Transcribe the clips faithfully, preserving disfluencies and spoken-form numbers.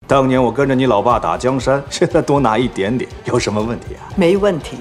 当年我跟着你老爸打江山，现在多拿一点点，有什么问题啊？ 没问题。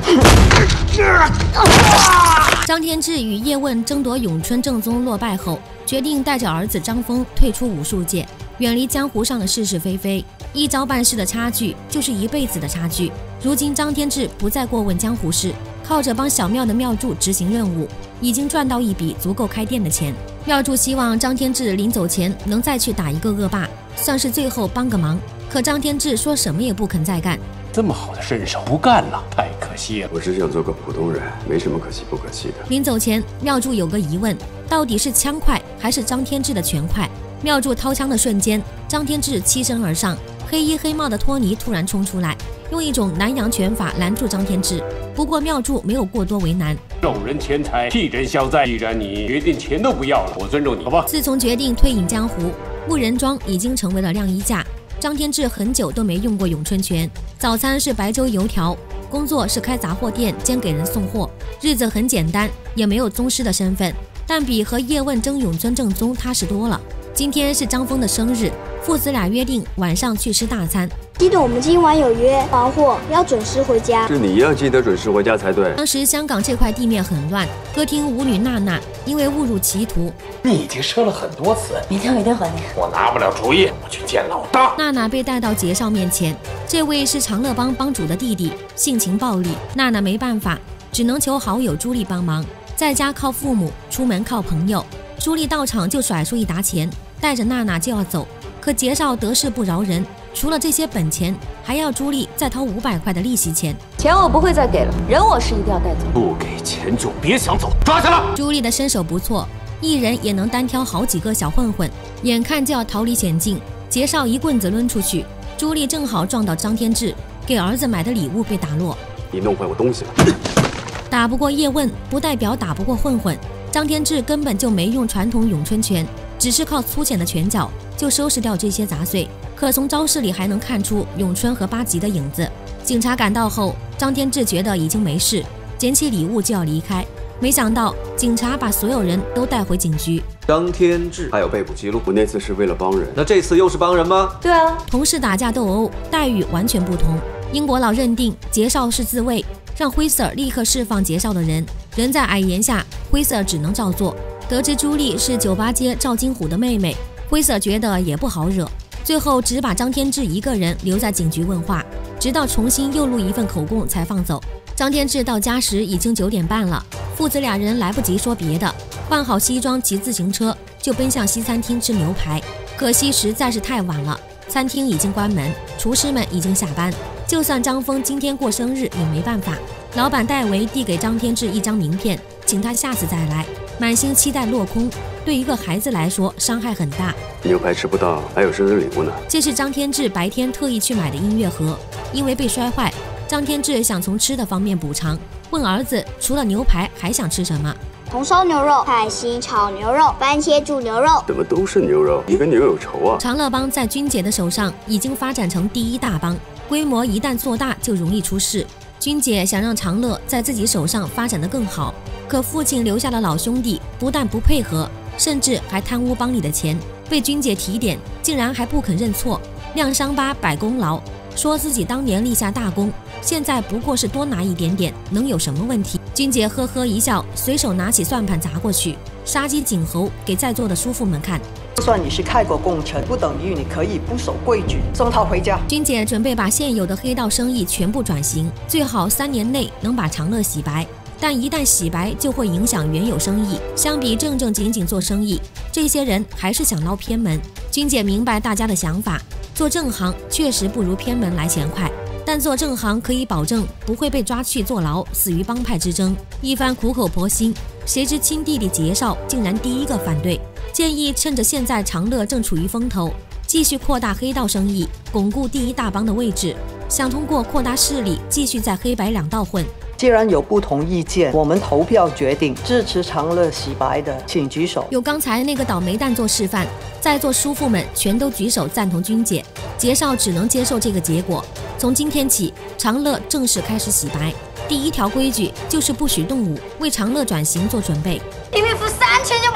张天志与叶问争夺咏春正宗落败后，决定带着儿子张峰退出武术界，远离江湖上的是是非非。一招半式的差距就是一辈子的差距。如今张天志不再过问江湖事，靠着帮小庙的庙祝执行任务，已经赚到一笔足够开店的钱。庙祝希望张天志临走前能再去打一个恶霸，算是最后帮个忙。可张天志说什么也不肯再干。 这么好的身手不干了，太可惜了。 我只想做个普通人，没什么可惜不可惜的。 临走前，庙祝有个疑问，到底是枪快还是张天志的拳快？庙祝掏枪的瞬间，张天志欺身而上，黑衣黑帽的托尼突然冲出来，用一种南洋拳法拦住张天志。不过庙祝没有过多为难， 众人钱财，替人消灾。既然你决定钱都不要了，我尊重你，好吧？ 自从决定退隐江湖，木人桩已经成为了晾衣架。张天志很久都没用过咏春拳，早餐是白粥油条，工作是开杂货店兼给人送货，日子很简单，也没有宗师的身份，但比和叶问争咏春正宗踏实多了。今天是张峰的生日，父子俩约定晚上去吃大餐。 记得我们今晚有约，还货要准时回家。 是你要记得准时回家才对。 当时香港这块地面很乱，歌厅舞女娜娜因为误入歧途， 你已经说了很多次， 明天我一定还你。 我拿不了主意，我去见老大。 娜娜被带到杰少面前，这位是长乐帮帮主的弟弟，性情暴戾。娜娜没办法，只能求好友朱莉帮忙，在家靠父母，出门靠朋友。朱莉到场就甩出一沓钱，带着娜娜就要走。可杰少得势不饶人，除了这些本钱，还要朱莉再掏五百块的利息钱。 钱我不会再给了，人我是一定要带走。 不给钱就别想走，抓起来！ 朱莉的身手不错，一人也能单挑好几个小混混，眼看就要逃离险境，杰少一棍子抡出去，朱莉正好撞到张天志，给儿子买的礼物被打落。 你弄坏我东西了。 打不过叶问，不代表打不过混混。张天志根本就没用传统咏春拳，只是靠粗浅的拳脚就收拾掉这些杂碎，可从招式里还能看出咏春和八极的影子。警察赶到后，张天志觉得已经没事，捡起礼物就要离开，没想到警察把所有人都带回警局。 张天志还有被捕记录，我那次是为了帮人，那这次又是帮人吗？ 对啊， 同事打架斗殴，待遇完全不同。英国佬认定杰少是自卫，让辉 Sir 立刻释放杰少的人。人在矮檐下，辉 Sir 只能照做。得知朱莉是酒吧街赵金虎的妹妹，辉 Sir 觉得也不好惹，最后只把张天志一个人留在警局问话，直到重新又录一份口供才放走。张天志到家时已经九点半了，父子俩人来不及说别的，换好西装骑自行车就奔向西餐厅吃牛排。可惜实在是太晚了，餐厅已经关门，厨师们已经下班，就算张峰今天过生日也没办法。老板戴维递给张天志一张名片，请他下次再来。满心期待落空，对一个孩子来说伤害很大。 牛排吃不到，还有生日礼物呢。 这是张天志白天特意去买的音乐盒，因为被摔坏，张天志想从吃的方面补偿，问儿子除了牛排还想吃什么。 红烧牛肉、海星炒牛肉、番茄煮牛肉， 怎么都是牛肉？你跟牛有仇啊？ 长乐帮在军姐的手上已经发展成第一大帮，规模一旦做大就容易出事。军姐想让长乐在自己手上发展得更好，可父亲留下的老兄弟不但不配合，甚至还贪污帮里的钱，被军姐提点，竟然还不肯认错，亮伤疤摆功劳，说自己当年立下大功，现在不过是多拿一点点，能有什么问题？军姐呵呵一笑，随手拿起算盘砸过去，杀鸡儆猴，给在座的叔父们看。 就算你是开国功臣，不等于你可以不守规矩。送他回家。 军姐准备把现有的黑道生意全部转型，最好三年内能把长乐洗白。但一旦洗白，就会影响原有生意。相比正正经经做生意，这些人还是想捞偏门。军姐明白大家的想法，做正行确实不如偏门来钱快，但做正行可以保证不会被抓去坐牢，死于帮派之争。一番苦口婆心，谁知亲弟弟杰少竟然第一个反对，建议趁着现在长乐正处于风头，继续扩大黑道生意，巩固第一大帮的位置，想通过扩大势力继续在黑白两道混。 既然有不同意见，我们投票决定支持长乐洗白的，请举手。 有刚才那个倒霉蛋做示范，在座叔父们全都举手赞同军姐，杰少只能接受这个结果。从今天起，长乐正式开始洗白。第一条规矩就是不许动武，为长乐转型做准备。 里面付三千就把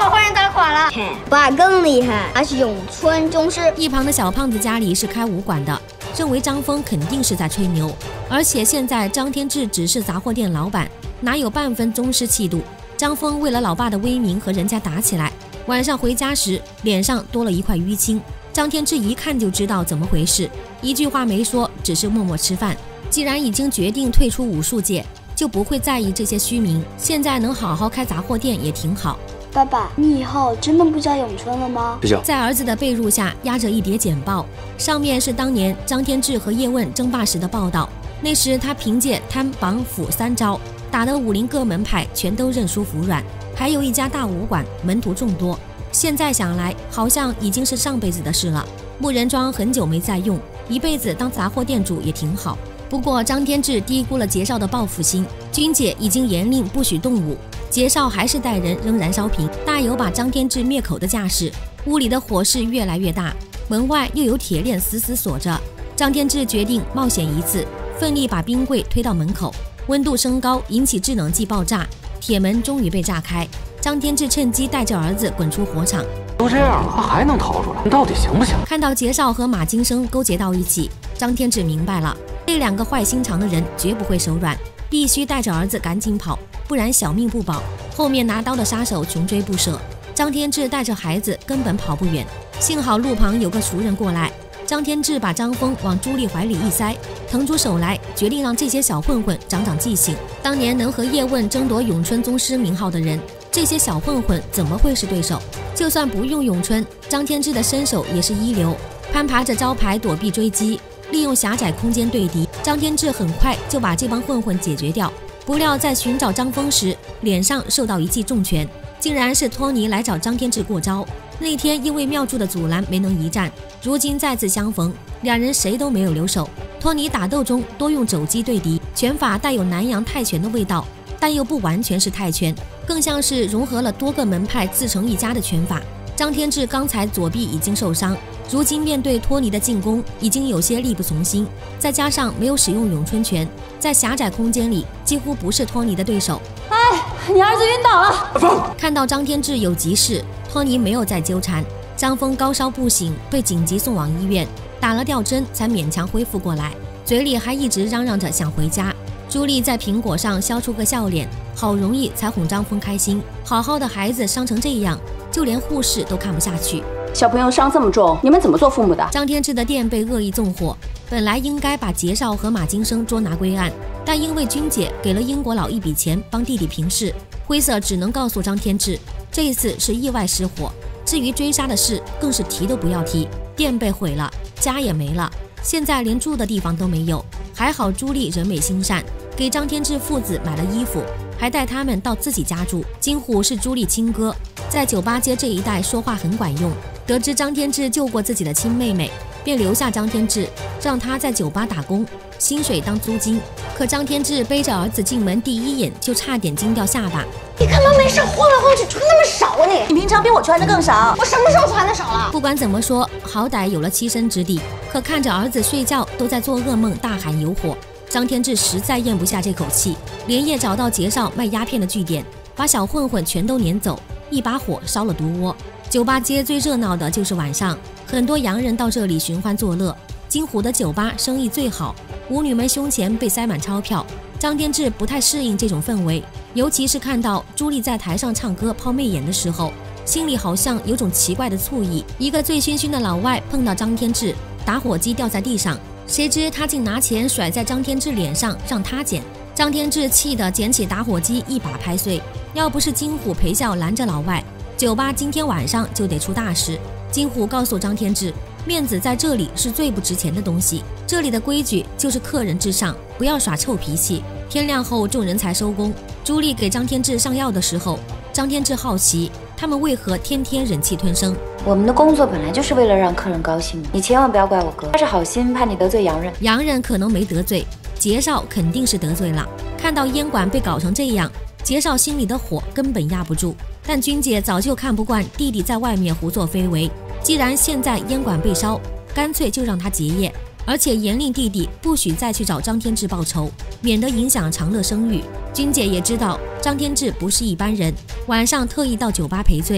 坏人打垮了。爸更厉害，他是咏春宗师。 一旁的小胖子家里是开武馆的，认为张峰肯定是在吹牛，而且现在张天志只是杂货店老板，哪有半分宗师气度？张峰为了老爸的威名和人家打起来，晚上回家时脸上多了一块淤青。张天志一看就知道怎么回事，一句话没说，只是默默吃饭。既然已经决定退出武术界，就不会在意这些虚名，现在能好好开杂货店也挺好。 爸爸，你以后真的不教咏春了吗？ 不教。 在儿子的被褥下压着一叠简报，上面是当年张天志和叶问争霸时的报道。那时他凭借摊绑斧三招，打得武林各门派全都认输服软，还有一家大武馆，门徒众多。现在想来，好像已经是上辈子的事了。木人桩很久没再用，一辈子当杂货店主也挺好。不过张天志低估了杰少的报复心，军姐已经严令不许动武，杰少还是带人扔燃烧瓶，大有把张天志灭口的架势。屋里的火势越来越大，门外又有铁链死死锁着。张天志决定冒险一次，奋力把冰柜推到门口，温度升高引起制冷剂爆炸，铁门终于被炸开。张天志趁机带着儿子滚出火场。 都这样了，他还能逃出来？你到底行不行？ 看到杰少和马金生勾结到一起，张天志明白了，这两个坏心肠的人绝不会手软，必须带着儿子赶紧跑，不然小命不保。后面拿刀的杀手穷追不舍，张天志带着孩子根本跑不远。幸好路旁有个熟人过来，张天志把张峰往朱莉怀里一塞，腾出手来，决定让这些小混混长长记性。当年能和叶问争夺咏春宗师名号的人，这些小混混怎么会是对手？就算不用咏春，张天志的身手也是一流，攀爬着招牌躲避追击，利用狭窄空间对敌。张天志很快就把这帮混混解决掉。不料在寻找张峰时，脸上受到一记重拳，竟然是托尼来找张天志过招。那天因为妙祝的阻拦没能一战，如今再次相逢，两人谁都没有留手。托尼打斗中多用肘击对敌，拳法带有南洋泰拳的味道，但又不完全是泰拳，更像是融合了多个门派自成一家的拳法。张天志刚才左臂已经受伤，如今面对托尼的进攻已经有些力不从心，再加上没有使用咏春拳，在狭窄空间里几乎不是托尼的对手。 哎，你儿子晕倒了！ 看到张天志有急事，托尼没有再纠缠。张峰高烧不醒，被紧急送往医院，打了吊针才勉强恢复过来，嘴里还一直嚷嚷着想回家。朱莉在苹果上削出个笑脸，好容易才哄张峰开心。好好的孩子伤成这样，就连护士都看不下去。 小朋友伤这么重，你们怎么做父母的？ 张天志的店被恶意纵火，本来应该把杰少和马金生捉拿归案，但因为君姐给了英国佬一笔钱帮弟弟平事，灰色只能告诉张天志，这一次是意外失火。至于追杀的事，更是提都不要提。店被毁了，家也没了，现在连住的地方都没有。还好朱莉人美心善，给张天志父子买了衣服，还带他们到自己家住。金虎是朱莉亲哥，在酒吧街这一带说话很管用。得知张天志救过自己的亲妹妹，便留下张天志，让他在酒吧打工，薪水当租金。可张天志背着儿子进门，第一眼就差点惊掉下巴。 你干嘛没事晃来晃去，穿那么少啊你？ 你平常比我穿的更少。 我什么时候穿的少了？ 不管怎么说，好歹有了栖身之地，可看着儿子睡觉都在做噩梦，大喊有火，张天志实在咽不下这口气，连夜找到杰少卖鸦片的据点，把小混混全都撵走，一把火烧了毒窝。酒吧街最热闹的就是晚上，很多洋人到这里寻欢作乐。金虎的酒吧生意最好，舞女们胸前被塞满钞票。张天志不太适应这种氛围，尤其是看到朱莉在台上唱歌抛媚眼的时候，心里好像有种奇怪的醋意。一个醉醺醺的老外碰到张天志，打火机掉在地上，谁知他竟拿钱甩在张天志脸上，让他捡。张天志气得捡起打火机一把拍碎，要不是金虎陪笑拦着老外，酒吧今天晚上就得出大事。金虎告诉张天志，面子在这里是最不值钱的东西，这里的规矩就是客人至上，不要耍臭脾气。天亮后众人才收工。朱莉给张天志上药的时候，张天志好奇他们为何天天忍气吞声。 我们的工作本来就是为了让客人高兴的，你千万不要怪我哥，他是好心，怕你得罪洋人。 洋人可能没得罪，杰少肯定是得罪了。看到烟馆被搞成这样，杰少心里的火根本压不住。但君姐早就看不惯弟弟在外面胡作非为，既然现在烟馆被烧，干脆就让他结业，而且严令弟弟不许再去找张天志报仇，免得影响长乐声誉。君姐也知道张天志不是一般人，晚上特意到酒吧赔罪，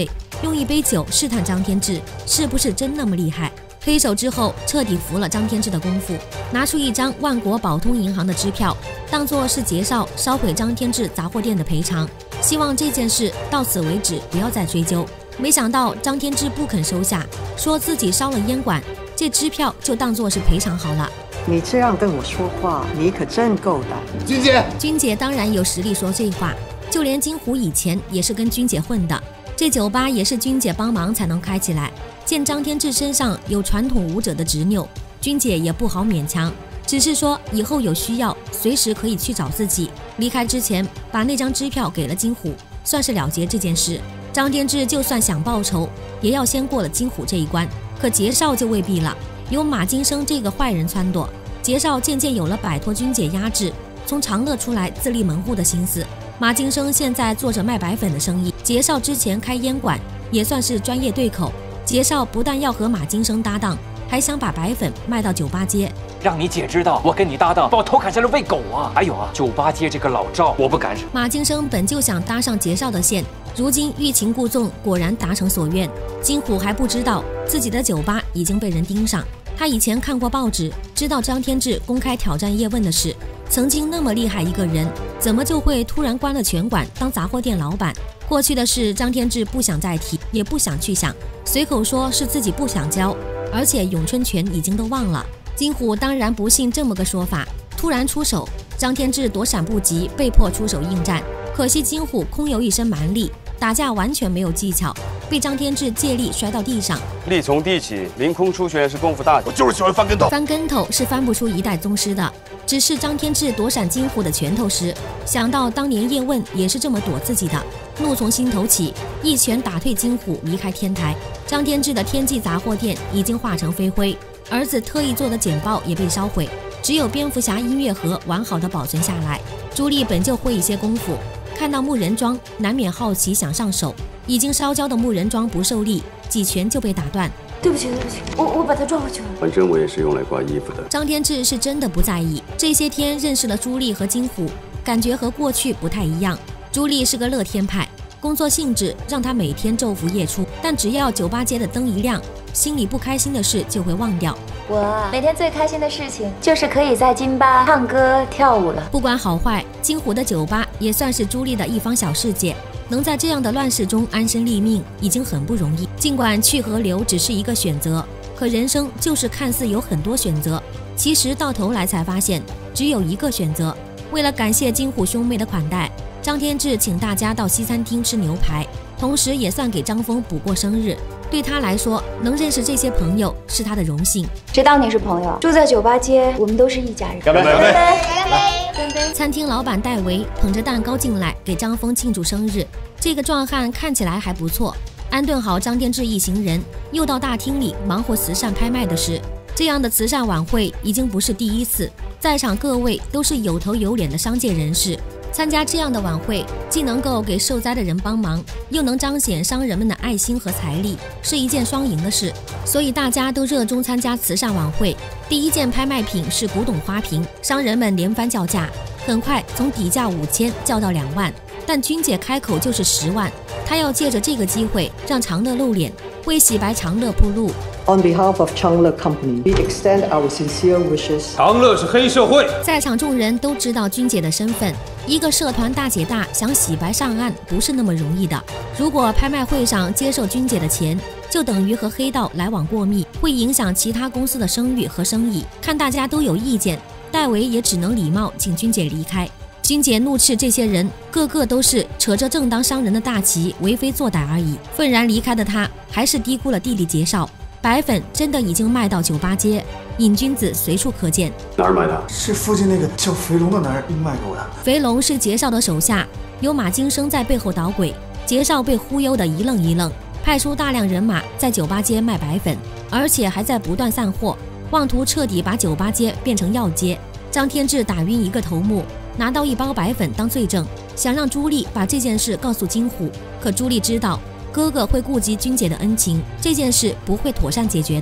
用一杯酒试探张天志是不是真那么厉害。黑手之后彻底服了张天志的功夫，拿出一张万国宝通银行的支票，当作是杰少烧毁张天志杂货店的赔偿，希望这件事到此为止，不要再追究。没想到张天志不肯收下，说自己烧了烟馆，这支票就当作是赔偿好了。 你这样跟我说话，你可真够胆。 君姐， 君姐当然有实力说这话，就连金虎以前也是跟君姐混的，这酒吧也是君姐帮忙才能开起来。见张天志身上有传统武者的执拗，君姐也不好勉强，只是说以后有需要随时可以去找自己。离开之前把那张支票给了金虎，算是了结这件事。张天志就算想报仇，也要先过了金虎这一关，可杰少就未必了，有马金生这个坏人撺掇，杰少渐渐有了摆脱君姐压制，从长乐出来自立门户的心思。马金生现在做着卖白粉的生意，杰少之前开烟馆也算是专业对口。杰少不但要和马金生搭档，还想把白粉卖到酒吧街。 让你姐知道我跟你搭档，把我头砍下来喂狗啊！还有啊，酒吧街这个老赵，我不敢惹。 马金生本就想搭上杰少的线，如今欲擒故纵，果然达成所愿。金虎还不知道自己的酒吧已经被人盯上。他以前看过报纸，知道张天志公开挑战叶问的事。曾经那么厉害一个人，怎么就会突然关了拳馆当杂货店老板？过去的事张天志不想再提，也不想去想，随口说是自己不想教，而且咏春拳已经都忘了。金虎当然不信这么个说法，突然出手，张天志躲闪不及，被迫出手应战。可惜金虎空有一身蛮力，打架完全没有技巧，被张天志借力摔到地上。 力从地起，凌空出拳是功夫大忌。我就是喜欢翻跟头。 翻跟头是翻不出一代宗师的。只是张天志躲闪金虎的拳头时，想到当年叶问也是这么躲自己的，怒从心头起，一拳打退金虎，离开天台。张天志的天际杂货店已经化成飞灰，儿子特意做的简报也被烧毁，只有蝙蝠侠音乐盒完好的保存下来。朱莉本就会一些功夫，看到木人桩难免好奇想上手，已经烧焦的木人桩不受力，几拳就被打断。 对不起对不起，我我把它撞回去了。 反正我也是用来挂衣服的。 张天志是真的不在意，这些天认识了朱莉和金虎，感觉和过去不太一样。朱莉是个乐天派，工作性质让他每天昼伏夜出，但只要酒吧街的灯一亮，心里不开心的事就会忘掉。 我啊，每天最开心的事情就是可以在金吧唱歌跳舞了。 不管好坏，金虎的酒吧也算是朱莉的一方小世界。能在这样的乱世中安身立命，已经很不容易。尽管去和留只是一个选择，可人生就是看似有很多选择，其实到头来才发现只有一个选择。为了感谢金虎兄妹的款待，张天志请大家到西餐厅吃牛排，同时也算给张峰补过生日。对他来说，能认识这些朋友是他的荣幸。 谁当你是朋友？住在酒吧街，我们都是一家人。 干杯！干杯！ 干杯！ 餐厅老板戴维捧着蛋糕进来给张峰庆祝生日，这个壮汉看起来还不错。安顿好张天志一行人，又到大厅里忙活慈善拍卖的事。这样的慈善晚会已经不是第一次，在场各位都是有头有脸的商界人士，参加这样的晚会，既能够给受灾的人帮忙，又能彰显商人们的爱心和财力，是一件双赢的事。所以大家都热衷参加慈善晚会。第一件拍卖品是古董花瓶，商人们连番叫价，很快从底价五千叫到两万，但君姐开口就是十万，她要借着这个机会让长乐露脸，为洗白长乐铺路。 On behalf of Changla Company, we extend our sincere wishes. 长乐是黑社会， 在场众人都知道君姐的身份，一个社团大姐大想洗白上岸不是那么容易的。如果拍卖会上接受君姐的钱，就等于和黑道来往过密，会影响其他公司的声誉和生意。看大家都有意见，戴维也只能礼貌请君姐离开。君姐怒斥这些人个个都是扯着正当商人的大旗为非作歹而已。愤然离开的他，还是低估了弟弟杰少。白粉真的已经卖到酒吧街，瘾君子随处可见。 哪儿买的？ 是附近那个叫肥龙的男人卖给我的。 肥龙是杰少的手下，有马金生在背后捣鬼，杰少被忽悠得一愣一愣，派出大量人马在酒吧街卖白粉，而且还在不断散货，妄图彻底把酒吧街变成药街。张天志打晕一个头目，拿到一包白粉当罪证，想让朱莉把这件事告诉金虎，可朱莉知道哥哥会顾及君姐的恩情，这件事不会妥善解决的。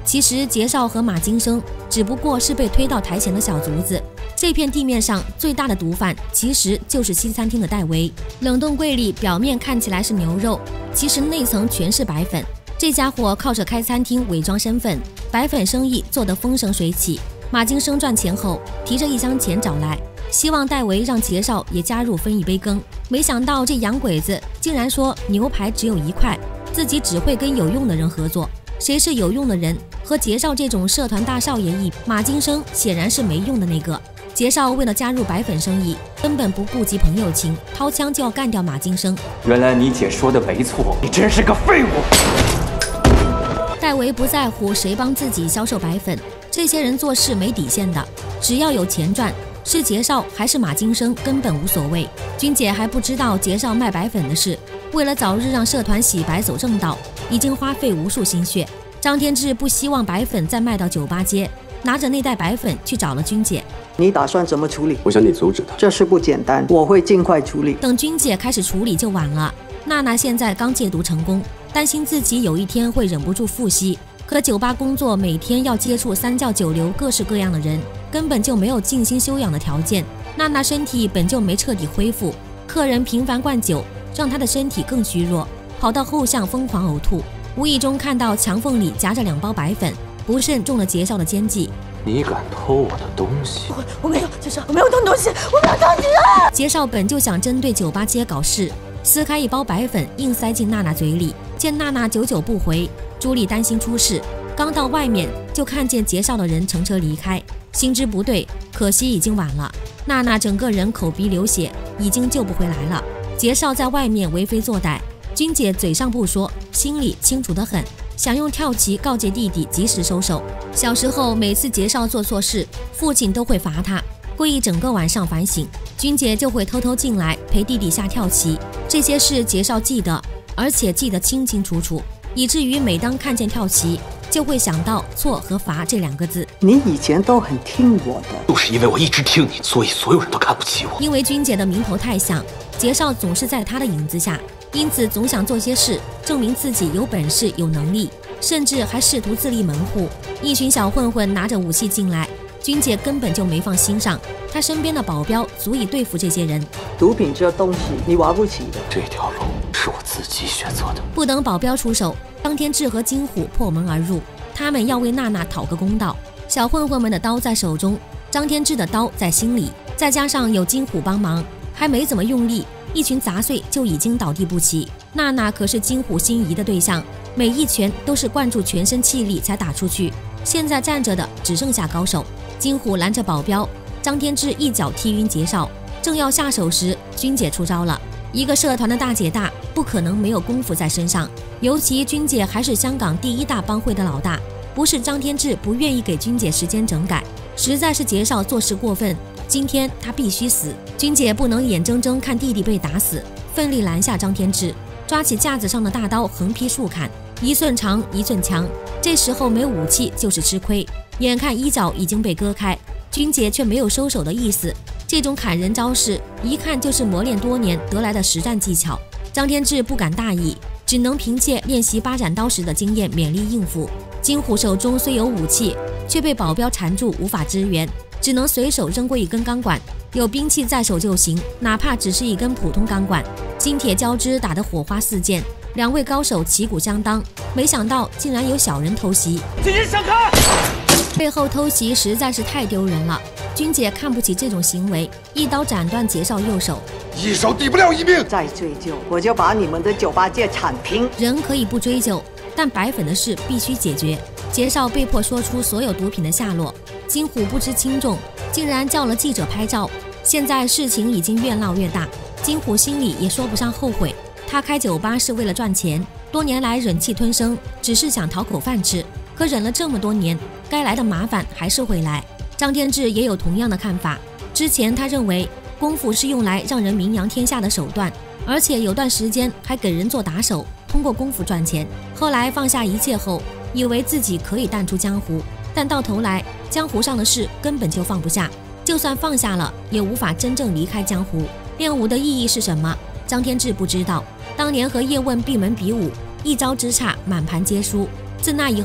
其实杰少和马金生只不过是被推到台前的小卒子。这片地面上最大的毒贩其实就是西餐厅的戴维。冷冻柜里表面看起来是牛肉，其实内层全是白粉。这家伙靠着开餐厅伪装身份，白粉生意做得风生水起。马金生赚钱后提着一箱钱找来，希望戴维让杰少也加入分一杯羹。没想到这洋鬼子竟然说牛排只有一块，自己只会跟有用的人合作。谁是有用的人？和杰少这种社团大少爷一比，马金生显然是没用的那个。杰少为了加入白粉生意，根本不顾及朋友情，掏枪就要干掉马金生。 原来你姐说的没错，你真是个废物。 戴维不在乎谁帮自己销售白粉，这些人做事没底线的，只要有钱赚，是杰少还是马金生根本无所谓。君姐还不知道杰少卖白粉的事，为了早日让社团洗白走正道，已经花费无数心血。张天志不希望白粉再卖到酒吧街，拿着那袋白粉去找了君姐。 你打算怎么处理？ 我想你阻止他。 这事不简单，我会尽快处理。 等君姐开始处理就晚了。娜娜现在刚戒毒成功，担心自己有一天会忍不住复吸。可酒吧工作每天要接触三教九流各式各样的人，根本就没有静心修养的条件。娜娜身体本就没彻底恢复，客人频繁灌酒，让她的身体更虚弱，跑到后巷疯狂呕吐。无意中看到墙缝里夹着两包白粉，不慎中了杰少的奸计。 你敢偷我的东西？ 我我没有，杰少，我没有偷东西，我没有偷东西。 杰少本就想针对酒吧街搞事，撕开一包白粉硬塞进娜娜嘴里。见娜娜久久不回，朱莉担心出事，刚到外面就看见杰少的人乘车离开，心知不对，可惜已经晚了。娜娜整个人口鼻流血，已经救不回来了。杰少在外面为非作歹，君姐嘴上不说，心里清楚得很，想用跳棋告诫弟弟及时收手。小时候每次杰少做错事，父亲都会罚他，过一整个晚上反省，君姐就会偷偷进来陪弟弟下跳棋。这些事杰少记得，而且记得清清楚楚，以至于每当看见跳棋，就会想到错和罚这两个字。 你以前都很听我的， 就是因为我一直听你，所以所有人都看不起我。 因为君姐的名头太响，杰少总是在她的影子下，因此总想做些事证明自己有本事有能力，甚至还试图自立门户。一群小混混拿着武器进来，君姐根本就没放心上，她身边的保镖足以对付这些人。 毒品这东西你玩不起的， 这条路是我自己选择的。 不等保镖出手，张天志和金虎破门而入，他们要为娜娜讨个公道。小混混们的刀在手中，张天志的刀在心里，再加上有金虎帮忙，还没怎么用力，一群杂碎就已经倒地不起。娜娜可是金虎心仪的对象，每一拳都是灌注全身气力才打出去，现在站着的只剩下高手。金虎拦着保镖，张天志一脚踢晕杰少，正要下手时，君姐出招了。一个社团的大姐大，不可能没有功夫在身上，尤其君姐还是香港第一大帮会的老大，不是张天志不愿意给君姐时间整改，实在是杰少做事过分，今天他必须死。君姐不能眼睁睁看弟弟被打死，奋力拦下张天志，抓起架子上的大刀横劈竖砍，一寸长一寸强。这时候没武器就是吃亏，眼看衣角已经被割开，君姐却没有收手的意思。这种砍人招式一看就是磨练多年得来的实战技巧，张天志不敢大意，只能凭借练习八斩刀时的经验勉力应付。金虎手中虽有武器，却被保镖缠住无法支援，只能随手扔过一根钢管，有兵器在手就行，哪怕只是一根普通钢管。金铁交织打得火花四溅，两位高手旗鼓相当，没想到竟然有小人偷袭。 请人闪开！ 背后偷袭实在是太丢人了，君姐看不起这种行为，一刀斩断杰少右手。 一手抵不了一命， 再追究我就把你们的酒吧界铲平。 人可以不追究，但白粉的事必须解决。杰少被迫说出所有毒品的下落，金虎不知轻重，竟然叫了记者拍照。现在事情已经越闹越大，金虎心里也说不上后悔。他开酒吧是为了赚钱，多年来忍气吞声，只是想讨口饭吃。可忍了这么多年，该来的麻烦还是会来。张天志也有同样的看法。之前他认为功夫是用来让人名扬天下的手段，而且有段时间还给人做打手，通过功夫赚钱。后来放下一切后，以为自己可以淡出江湖，但到头来江湖上的事根本就放不下，就算放下了，也无法真正离开江湖。练武的意义是什么？张天志不知道。当年和叶问闭门比武，一招之差满盘皆输。自那以后，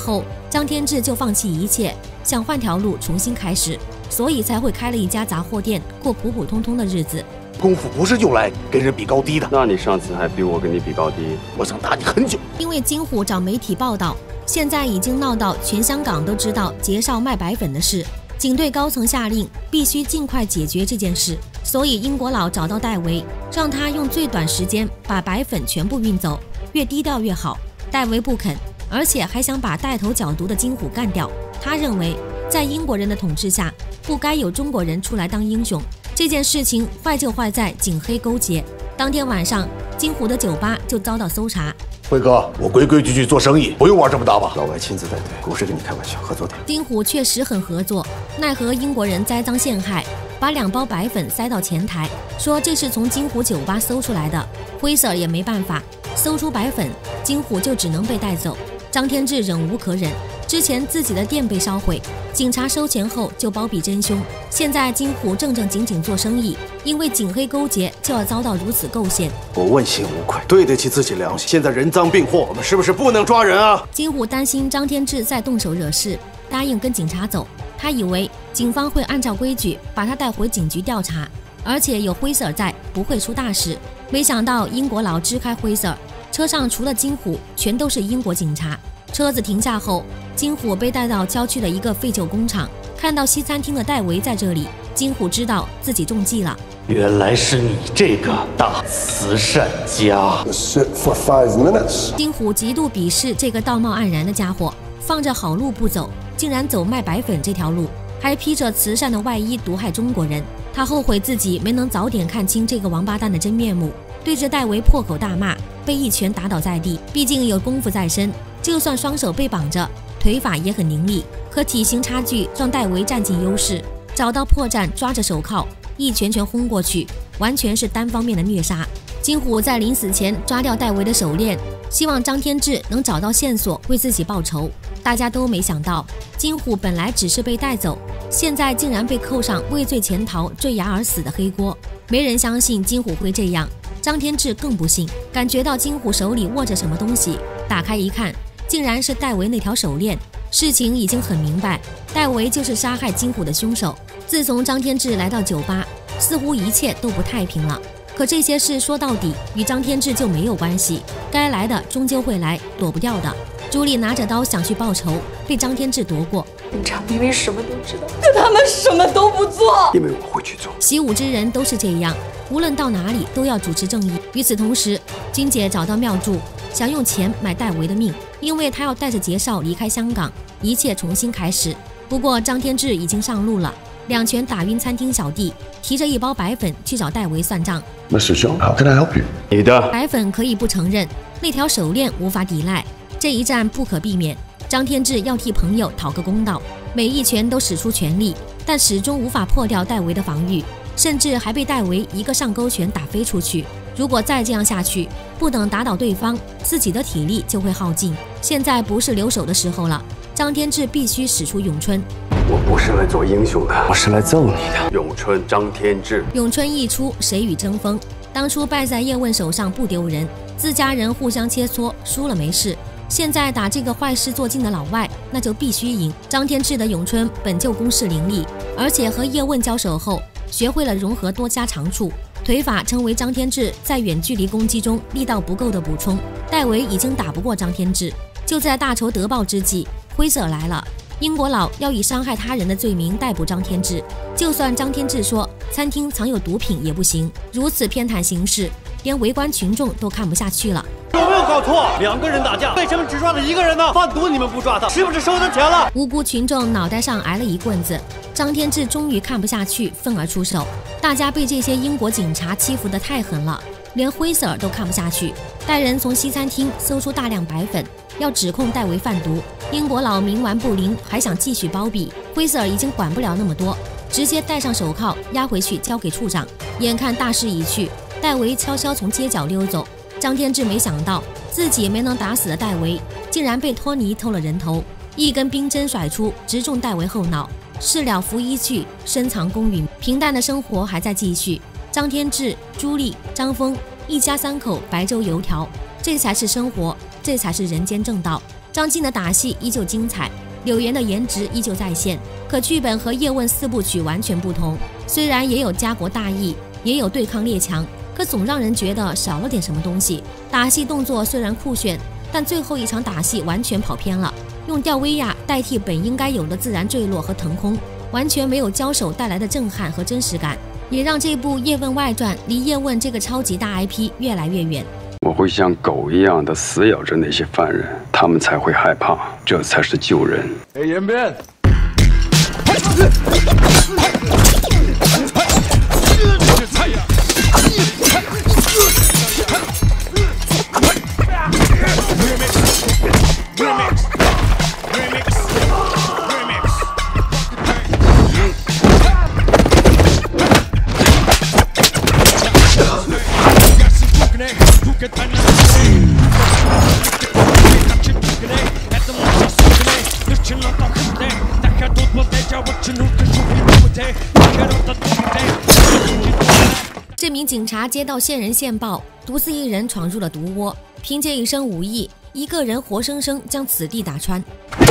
张天志就放弃一切，想换条路重新开始，所以才会开了一家杂货店，过普普通通的日子。 功夫不是用来跟人比高低的。 那你上次还逼我跟你比高低， 我想打你很久。 因为金虎找媒体报道，现在已经闹到全香港都知道杰少卖白粉的事，警队高层下令必须尽快解决这件事，所以英国佬找到戴维，让他用最短时间把白粉全部运走，越低调越好。戴维不肯，而且还想把带头搅毒的金虎干掉。他认为在英国人的统治下，不该有中国人出来当英雄。这件事情坏就坏在警黑勾结。当天晚上，金虎的酒吧就遭到搜查。 辉哥，我规规矩矩做生意，不用玩这么大吧？ 老外亲自带队，不是跟你开玩笑，合作点。 金虎确实很合作，奈何英国人栽赃陷害，把两包白粉塞到前台，说这是从金虎酒吧搜出来的。辉 Sir 也没办法，搜出白粉，金虎就只能被带走。张天志忍无可忍，之前自己的店被烧毁，警察收钱后就包庇真凶，现在金虎正正经经做生意，因为警黑勾结就要遭到如此构陷。 我问心无愧，对得起自己良心。现在人赃并获，我们是不是不能抓人啊？ 金虎担心张天志再动手惹事，答应跟警察走。他以为警方会按照规矩把他带回警局调查，而且有辉 Sir 在，不会出大事。没想到英国佬支开辉 Sir， 车上除了金虎，全都是英国警察。车子停下后，金虎被带到郊区的一个废旧工厂，看到西餐厅的戴维在这里，金虎知道自己中计了。 原来是你这个大慈善家。 金虎极度鄙视这个道貌岸然的家伙，放着好路不走，竟然走卖白粉这条路，还披着慈善的外衣毒害中国人。他后悔自己没能早点看清这个王八蛋的真面目，对着戴维破口大骂，被一拳打倒在地。毕竟有功夫在身，就算双手被绑着，腿法也很凌厉，可体型差距让戴维占尽优势。找到破绽，抓着手铐，一拳拳轰过去，完全是单方面的虐杀。金虎在临死前抓掉戴维的手链，希望张天志能找到线索为自己报仇。大家都没想到，金虎本来只是被带走，现在竟然被扣上畏罪潜逃、坠崖而死的黑锅。没人相信金虎会这样，张天志更不信，感觉到金虎手里握着什么东西，打开一看，竟然是戴维那条手链。事情已经很明白，戴维就是杀害金虎的凶手。自从张天志来到酒吧，似乎一切都不太平了。可这些事说到底与张天志就没有关系，该来的终究会来，躲不掉的。朱莉拿着刀想去报仇，被张天志夺过。 警察明明什么都知道，可他们什么都不做。 因为我会去做。 习武之人都是这样，无论到哪里都要主持正义。与此同时，君姐找到妙祝，想用钱买戴维的命，因为她要带着杰少离开香港，一切重新开始。不过张天志已经上路了，两拳打晕餐厅小弟，提着一包白粉去找戴维算账。 Mister Zhang, how can I help you? 你的白粉可以不承认，那条手链无法抵赖，这一战不可避免。张天志要替朋友讨个公道，每一拳都使出全力，但始终无法破掉戴维的防御，甚至还被戴维一个上勾拳打飞出去。如果再这样下去，不等打倒对方，自己的体力就会耗尽。现在不是留手的时候了，张天志必须使出咏春。 我不是来做英雄的，我是来揍你的。咏春，张天志。 咏春一出，谁与争锋？当初败在叶问手上不丢人，自家人互相切磋，输了没事。现在打这个坏事做尽的老外，那就必须赢。张天志的咏春本就攻势凌厉，而且和叶问交手后，学会了融合多家长处，腿法成为张天志在远距离攻击中力道不够的补充。戴维已经打不过张天志，就在大仇得报之际，辉 Sir 来了。英国佬要以伤害他人的罪名逮捕张天志，就算张天志说餐厅藏有毒品也不行，如此偏袒形势，连围观群众都看不下去了。 有没有搞错？两个人打架，为什么只抓了一个人呢？贩毒你们不抓他，是不是收他钱了？ 无辜群众脑袋上挨了一棍子，张天志终于看不下去，愤而出手。大家被这些英国警察欺负得太狠了，连辉 Sir 都看不下去，带人从西餐厅搜出大量白粉，要指控戴维贩毒。英国佬冥顽不灵，还想继续包庇，辉 Sir 已经管不了那么多，直接戴上手铐押回去交给处长。眼看大势已去，戴维悄悄从街角溜走。张天志没想到自己没能打死的戴维，竟然被托尼偷了人头，一根冰针甩出，直中戴维后脑。事了拂衣去，深藏功与。平淡的生活还在继续。张天志、朱莉、张峰一家三口白粥油条，这才是生活，这才是人间正道。 张晋的打戏依旧精彩，柳岩的颜值依旧在线，可剧本和叶问四部曲完全不同。虽然也有家国大义，也有对抗列强，可总让人觉得少了点什么东西。打戏动作虽然酷炫，但最后一场打戏完全跑偏了，用吊威亚代替本应该有的自然坠落和腾空，完全没有交手带来的震撼和真实感，也让这部《叶问外传》离叶问这个超级大 I P 越来越远。 我会像狗一样的死咬着那些犯人，他们才会害怕，这才是救人。 哎，延边。 这名警察接到线人线报，独自一人闯入了毒窝，凭借一身武艺，一个人活生生将此地打穿。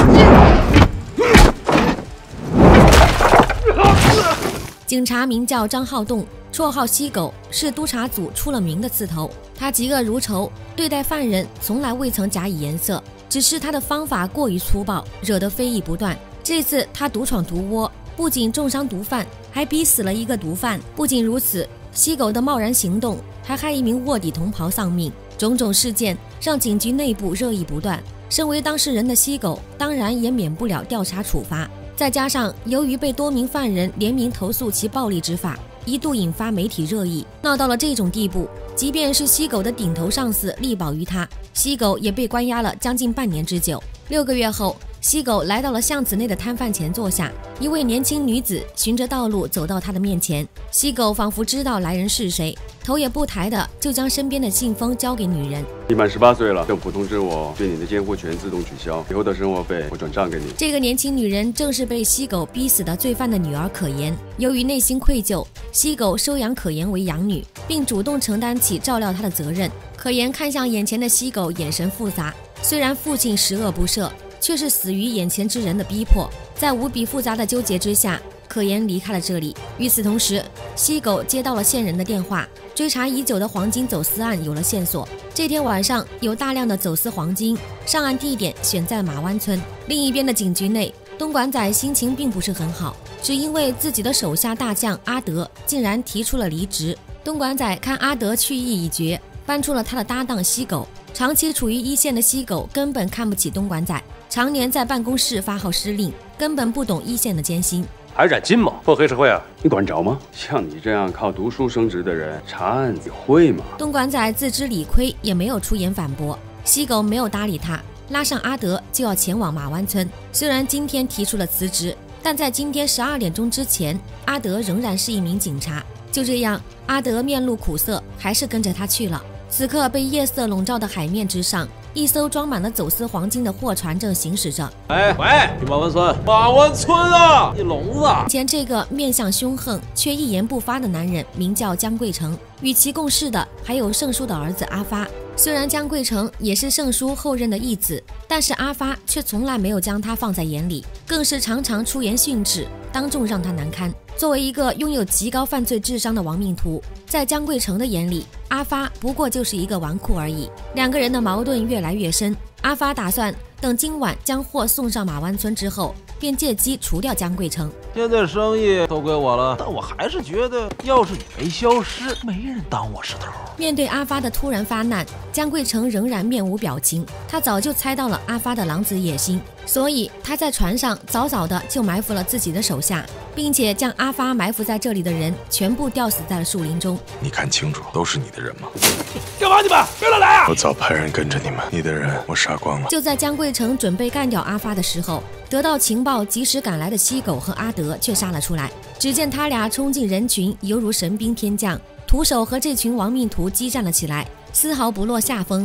警察名叫张浩栋，绰号西狗，是督察组出了名的刺头。他嫉恶如仇，对待犯人从来未曾假以颜色，只是他的方法过于粗暴，惹得非议不断。这次他独闯毒窝，不仅重伤毒贩，还逼死了一个毒贩。不仅如此，西狗的贸然行动还害一名卧底同袍丧命。种种事件让警局内部热议不断，身为当事人的西狗当然也免不了调查处罚。再加上由于被多名犯人联名投诉其暴力执法，一度引发媒体热议，闹到了这种地步，即便是西狗的顶头上司力保于他，西狗也被关押了将近半年之久。六个月后，西狗来到了巷子内的摊贩前坐下，一位年轻女子循着道路走到他的面前，西狗仿佛知道来人是谁，头也不抬的就将身边的信封交给女人。 你满十八岁了，政府通知我，对你的监护权自动取消，以后的生活费我转账给你。 这个年轻女人正是被西狗逼死的罪犯的女儿可言。由于内心愧疚，西狗收养可言为养女，并主动承担起照料她的责任。可言看向眼前的西狗，眼神复杂。虽然父亲十恶不赦，却是死于眼前之人的逼迫。在无比复杂的纠结之下，可言离开了这里。与此同时，西狗接到了线人的电话，追查已久的黄金走私案有了线索。这天晚上有大量的走私黄金，上岸地点选在马湾村。另一边的警局内，东莞仔心情并不是很好，只因为自己的手下大将阿德竟然提出了离职。东莞仔看阿德去意已决，搬出了他的搭档西狗。长期处于一线的西狗根本看不起东莞仔，常年在办公室发号施令，根本不懂一线的艰辛。 还染金吗？破黑社会啊？ 你管着吗？像你这样靠读书升职的人，查案子会吗？ 东莞仔自知理亏，也没有出言反驳。西狗没有搭理他，拉上阿德就要前往马湾村。虽然今天提出了辞职，但在今天十二点钟之前，阿德仍然是一名警察。就这样，阿德面露苦涩，还是跟着他去了。此刻被夜色笼罩的海面之上，一艘装满了走私黄金的货船正行驶着。 哎喂，去马湾村！马湾村啊，一笼子！ 前这个面相凶横却一言不发的男人名叫姜贵成，与其共事的还有盛叔的儿子阿发。虽然姜贵成也是盛叔后任的义子，但是阿发却从来没有将他放在眼里，更是常常出言训斥，当众让他难堪。作为一个拥有极高犯罪智商的亡命徒，在姜贵成的眼里，阿发不过就是一个纨绔而已。两个人的矛盾越来越深，阿发打算等今晚将货送上马湾村之后，便借机除掉姜贵成。 现在生意都归我了，但我还是觉得，要是你没消失，没人当我是头。 面对阿发的突然发难，姜贵成仍然面无表情。他早就猜到了阿发的狼子野心，所以他在船上早早的就埋伏了自己的手下，并且将阿发埋伏在这里的人全部吊死在了树林中。 你看清楚，都是你的人吗？ 干嘛你们别乱来啊！ 我早派人跟着你们，你的人我杀光了。 就在姜贵成准备干掉阿发的时候，得到情报及时赶来的西狗和阿德却杀了出来。只见他俩冲进人群，犹如神兵天将，徒手和这群亡命徒激战了起来，丝毫不落下风。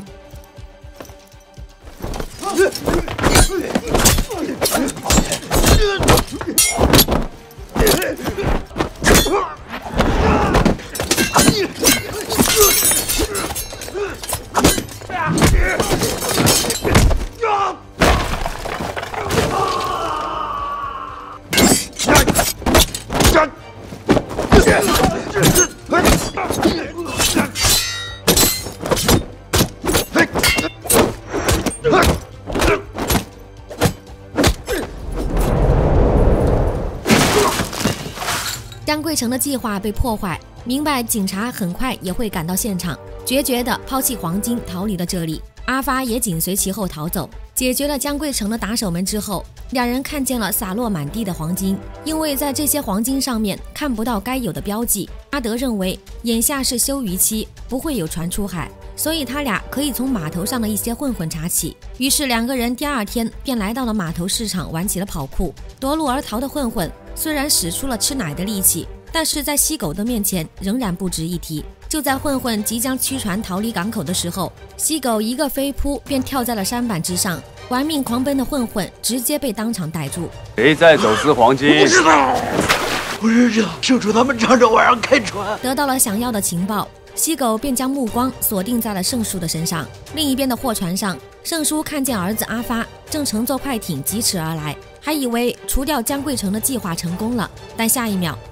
张贵成的计划被破坏，明白警察很快也会赶到现场，决绝地抛弃黄金逃离了这里。阿发也紧随其后逃走。解决了姜贵成的打手们之后，两人看见了洒落满地的黄金，因为在这些黄金上面看不到该有的标记。阿德认为眼下是休渔期，不会有船出海，所以他俩可以从码头上的一些混混查起。于是两个人第二天便来到了码头市场，玩起了跑酷。夺路而逃的混混虽然使出了吃奶的力气，但是在西狗的面前仍然不值一提。就在混混即将驱船逃离港口的时候，西狗一个飞扑便跳在了舢板之上，玩命狂奔的混混直接被当场逮住。 谁在走私黄金？ 不知道，不是这圣叔他们仗着晚上开船。 得到了想要的情报，西狗便将目光锁定在了圣叔的身上。另一边的货船上，圣叔看见儿子阿发正乘坐快艇疾驰而来，还以为除掉姜贵成的计划成功了，但下一秒，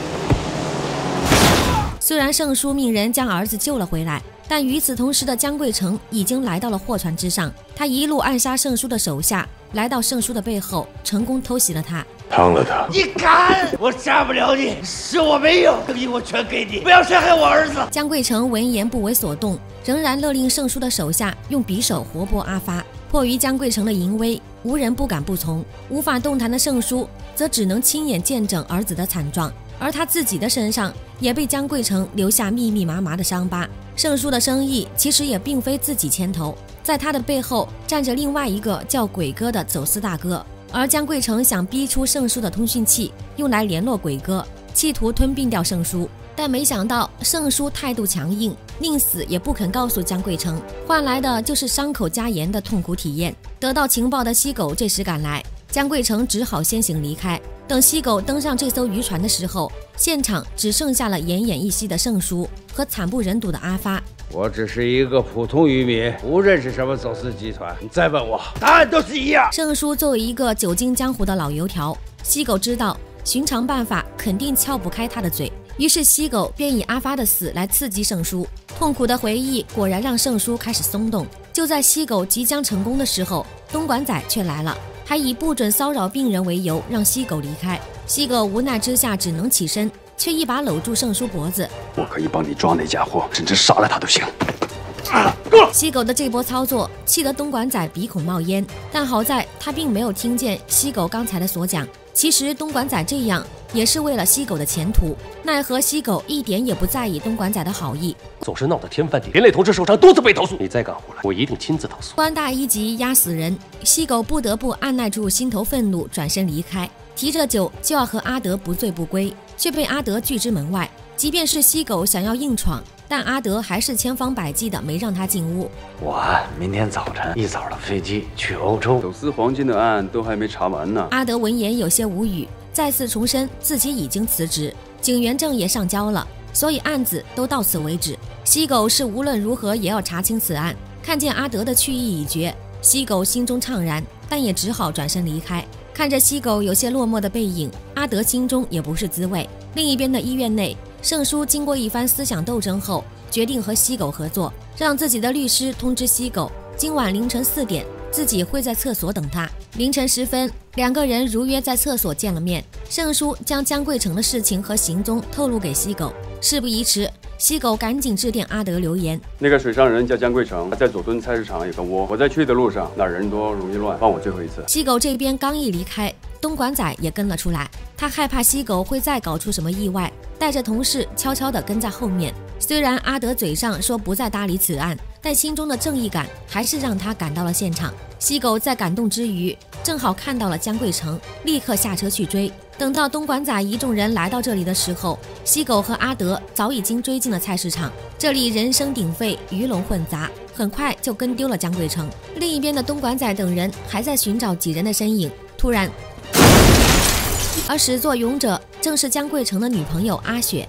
虽然圣叔命人将儿子救了回来，但与此同时的姜贵成已经来到了货船之上。他一路暗杀圣叔的手下，来到圣叔的背后，成功偷袭了他。 烫了他！ 你敢！我杀不了你，是我没有，正义我全给你，不要伤害我儿子。 姜贵成闻言不为所动，仍然勒令圣叔的手下用匕首活剥阿发。迫于姜贵成的淫威，无人不敢不从。无法动弹的圣叔则只能亲眼见证儿子的惨状，而他自己的身上也被姜贵成留下密密麻麻的伤疤。圣叔的生意其实也并非自己牵头，在他的背后站着另外一个叫鬼哥的走私大哥，而姜贵成想逼出圣叔的通讯器，用来联络鬼哥，企图吞并掉圣叔。但没想到圣叔态度强硬，宁死也不肯告诉姜贵成，换来的就是伤口加盐的痛苦体验。得到情报的西狗这时赶来，姜贵成只好先行离开。等西狗登上这艘渔船的时候，现场只剩下了奄奄一息的圣叔和惨不忍睹的阿发。 我只是一个普通渔民，不认识什么走私集团，你再问我，答案都是一样。 圣叔作为一个久经江湖的老油条，西狗知道寻常办法肯定撬不开他的嘴，于是西狗便以阿发的死来刺激圣叔。痛苦的回忆果然让圣叔开始松动。就在西狗即将成功的时候，东莞仔却来了，还以不准骚扰病人为由让西狗离开。西狗无奈之下只能起身，却一把搂住圣叔脖子。 我可以帮你抓那家伙，甚至杀了他都行。 西狗的这波操作气得东莞仔鼻孔冒烟，但好在他并没有听见西狗刚才的所讲。其实东莞仔这样也是为了西狗的前途，奈何西狗一点也不在意东莞仔的好意， 总是闹得天翻地裂。连累同志受伤多次被投诉，你再敢胡来，我一定亲自投诉。 官大一级压死人，西狗不得不按耐住心头愤怒，转身离开，提着酒就要和阿德不醉不归，却被阿德拒之门外。即便是西狗想要硬闯，但阿德还是千方百计的没让他进屋。 我明天早晨一早的飞机去欧洲。 走私黄金的案都还没查完呢。 阿德闻言有些无语，再次重申自己已经辞职，警员证也上交了，所以案子都到此为止。西狗是无论如何也要查清此案。看见阿德的去意已决，西狗心中怅然，但也只好转身离开。看着西狗有些落寞的背影，阿德心中也不是滋味。另一边的医院内，圣叔经过一番思想斗争后，决定和西狗合作，让自己的律师通知西狗，今晚凌晨四点，自己会在厕所等他。凌晨时分，两个人如约在厕所见了面。圣叔将姜贵成的事情和行踪透露给西狗。事不宜迟，西狗赶紧致电阿德留言： 那个水上人叫姜贵成，他在佐敦菜市场有个窝，我在去的路上，那人多容易乱，帮我最后一次。 西狗这边刚一离开，东莞仔也跟了出来，他害怕西狗会再搞出什么意外，带着同事悄悄地跟在后面。虽然阿德嘴上说不再搭理此案，但心中的正义感还是让他赶到了现场。西狗在感动之余，正好看到了姜贵成，立刻下车去追。等到东莞仔一众人来到这里的时候，西狗和阿德早已经追进了菜市场。这里人声鼎沸，鱼龙混杂，很快就跟丢了姜贵成。另一边的东莞仔等人还在寻找几人的身影，突然，而始作俑者正是姜贵成的女朋友阿雪。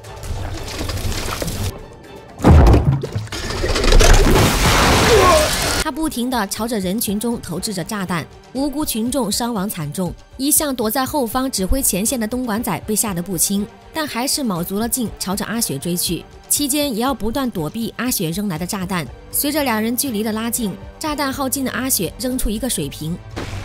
他不停地朝着人群中投掷着炸弹，无辜群众伤亡惨重。一向躲在后方指挥前线的东莞仔被吓得不轻，但还是卯足了劲朝着阿雪追去，期间也要不断躲避阿雪扔来的炸弹。随着两人距离的拉近，炸弹耗尽的阿雪扔出一个水瓶，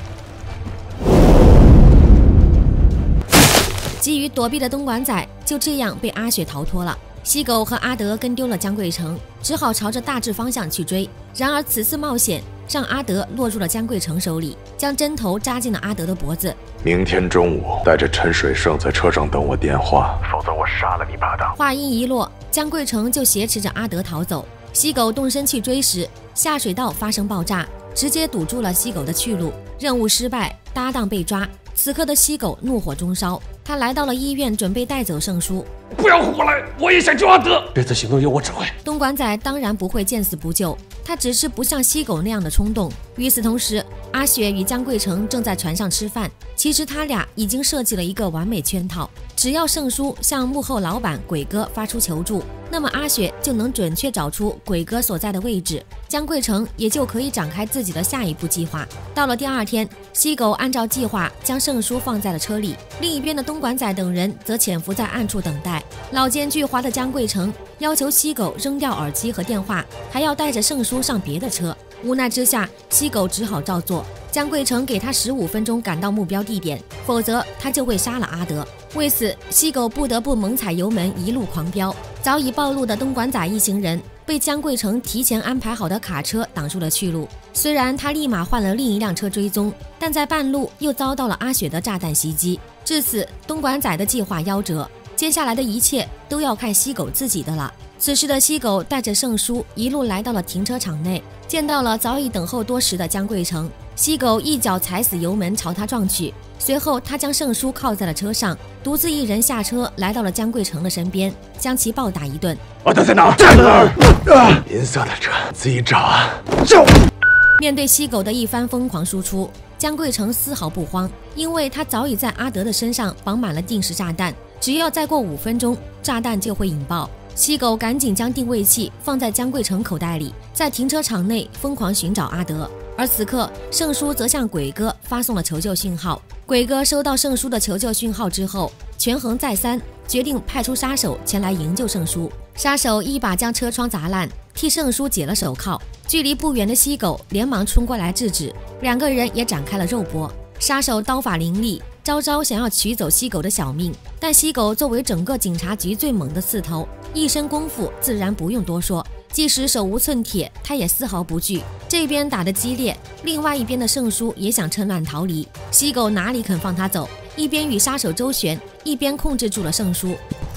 急于躲避的东莞仔就这样被阿雪逃脱了。西狗和阿德跟丢了江贵成，只好朝着大致方向去追。然而此次冒险让阿德落入了江贵成手里，将针头扎进了阿德的脖子。 明天中午带着陈水胜在车上等我电话，否则我杀了你搭档。 话音一落，江贵成就挟持着阿德逃走。西狗动身去追时，下水道发生爆炸，直接堵住了西狗的去路。任务失败，搭档被抓。此刻的西狗怒火中烧，他来到了医院，准备带走圣书。 不要胡来，我也想救阿德。这次行动由我指挥。 东莞仔当然不会见死不救，他只是不像西狗那样的冲动。与此同时，阿雪与江贵成正在船上吃饭。其实他俩已经设计了一个完美圈套，只要圣书向幕后老板鬼哥发出求助，那么阿雪就能准确找出鬼哥所在的位置，江贵成也就可以展开自己的下一步计划。到了第二天，西狗按照计划将圣书放在了车里，另一边的东莞仔等人则潜伏在暗处等待。老奸巨猾的江贵成要求西狗扔掉耳机和电话，还要带着圣书上别的车。无奈之下，西狗只好照做。江贵成给他十五分钟赶到目标地点，否则他就会杀了阿德。为此，西狗不得不猛踩油门，一路狂飙。早已暴露的东莞仔一行人被江贵成提前安排好的卡车挡住了去路。虽然他立马换了另一辆车追踪，但在半路又遭到了阿雪的炸弹袭击。至此，东莞仔的计划夭折。接下来的一切都要看西狗自己的了。此时的西狗带着圣书一路来到了停车场内，见到了早已等候多时的江贵成。西狗一脚踩死油门朝他撞去，随后他将圣书靠在了车上，独自一人下车来到了江贵成的身边，将其暴打一顿。 阿德在哪？站在那儿！银色的车，自己找啊！走！ 面对西狗的一番疯狂输出，江贵成丝毫不慌，因为他早已在阿德的身上绑满了定时炸弹，只要再过五分钟，炸弹就会引爆。西狗赶紧将定位器放在江贵成口袋里，在停车场内疯狂寻找阿德。而此刻，圣书则向鬼哥发送了求救讯号。鬼哥收到圣书的求救讯号之后，权衡再三，决定派出杀手前来营救圣书。杀手一把将车窗砸烂，替圣书解了手铐。距离不远的西狗连忙冲过来制止，两个人也展开了肉搏。杀手刀法凌厉，招招想要取走西狗的小命，但西狗作为整个警察局最猛的刺头，一身功夫自然不用多说，即使手无寸铁，他也丝毫不惧。这边打得激烈，另外一边的圣书也想趁乱逃离，西狗哪里肯放他走，一边与杀手周旋，一边控制住了圣书。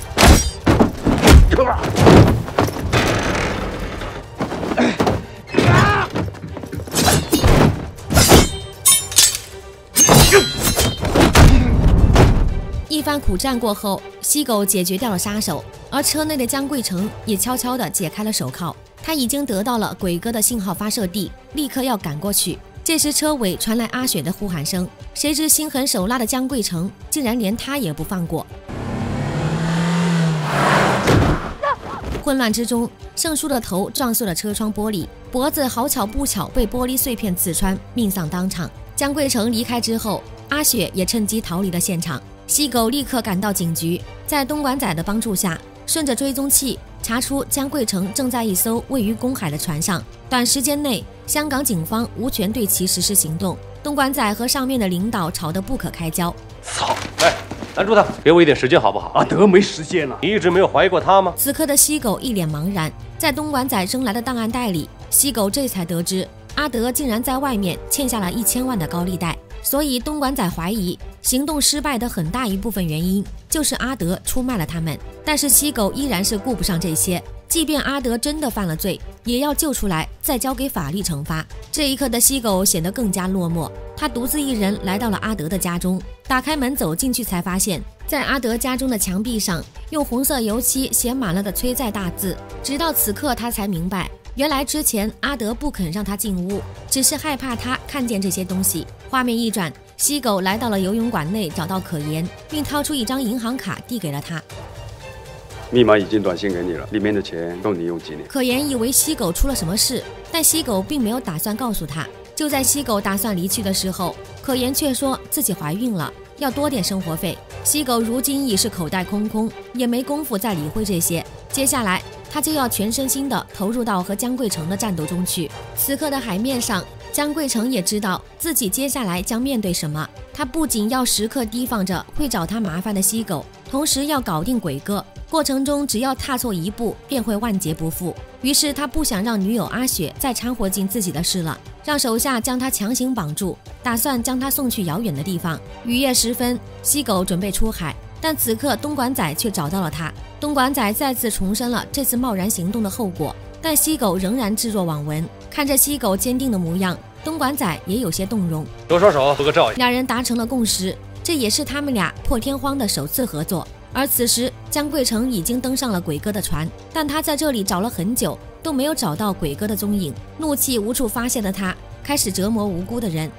一番苦战过后，西狗解决掉了杀手，而车内的江贵成也悄悄地解开了手铐。他已经得到了鬼哥的信号发射地，立刻要赶过去。这时车尾传来阿雪的呼喊声，谁知心狠手辣的江贵成竟然连他也不放过。混乱之中，圣书的头撞碎了车窗玻璃，脖子好巧不巧被玻璃碎片刺穿，命丧当场。江贵成离开之后，阿雪也趁机逃离了现场。西狗立刻赶到警局，在东莞仔的帮助下，顺着追踪器查出江贵成正在一艘位于公海的船上。短时间内，香港警方无权对其实施行动。东莞仔和上面的领导吵得不可开交。 操！哎，拦住他，给我一点时间好不好？阿德没时间了，你一直没有怀疑过他吗？ 此刻的西狗一脸茫然，在东莞仔扔来的档案袋里，西狗这才得知阿德竟然在外面欠下了一千万的高利贷。所以东莞仔怀疑行动失败的很大一部分原因就是阿德出卖了他们。但是西狗依然是顾不上这些，即便阿德真的犯了罪，也要救出来再交给法律惩罚。这一刻的西狗显得更加落寞，他独自一人来到了阿德的家中，打开门走进去才发现，在阿德家中的墙壁上用红色油漆写满了的催债大字。直到此刻他才明白，原来之前阿德不肯让他进屋，只是害怕他看见这些东西。画面一转，西狗来到了游泳馆内，找到可言，并掏出一张银行卡递给了他。 密码已经短信给你了，里面的钱够你用几年。 可言以为西狗出了什么事， 但西狗并没有打算告诉他。就在西狗打算离去的时候，可言却说自己怀孕了，要多点生活费。西狗如今已是口袋空空，也没工夫再理会这些。接下来他就要全身心地投入到和江贵成的战斗中去。此刻的海面上，江贵成也知道自己接下来将面对什么。他不仅要时刻提防着会找他麻烦的西狗，同时要搞定鬼哥，过程中只要踏错一步便会万劫不复。于是他不想让女友阿雪再掺和进自己的事了，让手下将他强行绑住，打算将他送去遥远的地方。雨夜时分，西狗准备出海，但此刻东莞仔却找到了他。东莞仔再次重申了这次贸然行动的后果，但西狗仍然置若罔闻。看着西狗坚定的模样，东莞仔也有些动容。 手手手，合个照。 两人达成了共识，这也是他们俩破天荒的首次合作。而此时江贵成已经登上了鬼哥的船，但他在这里找了很久都没有找到鬼哥的踪影，怒气无处发泄的他开始折磨无辜的人。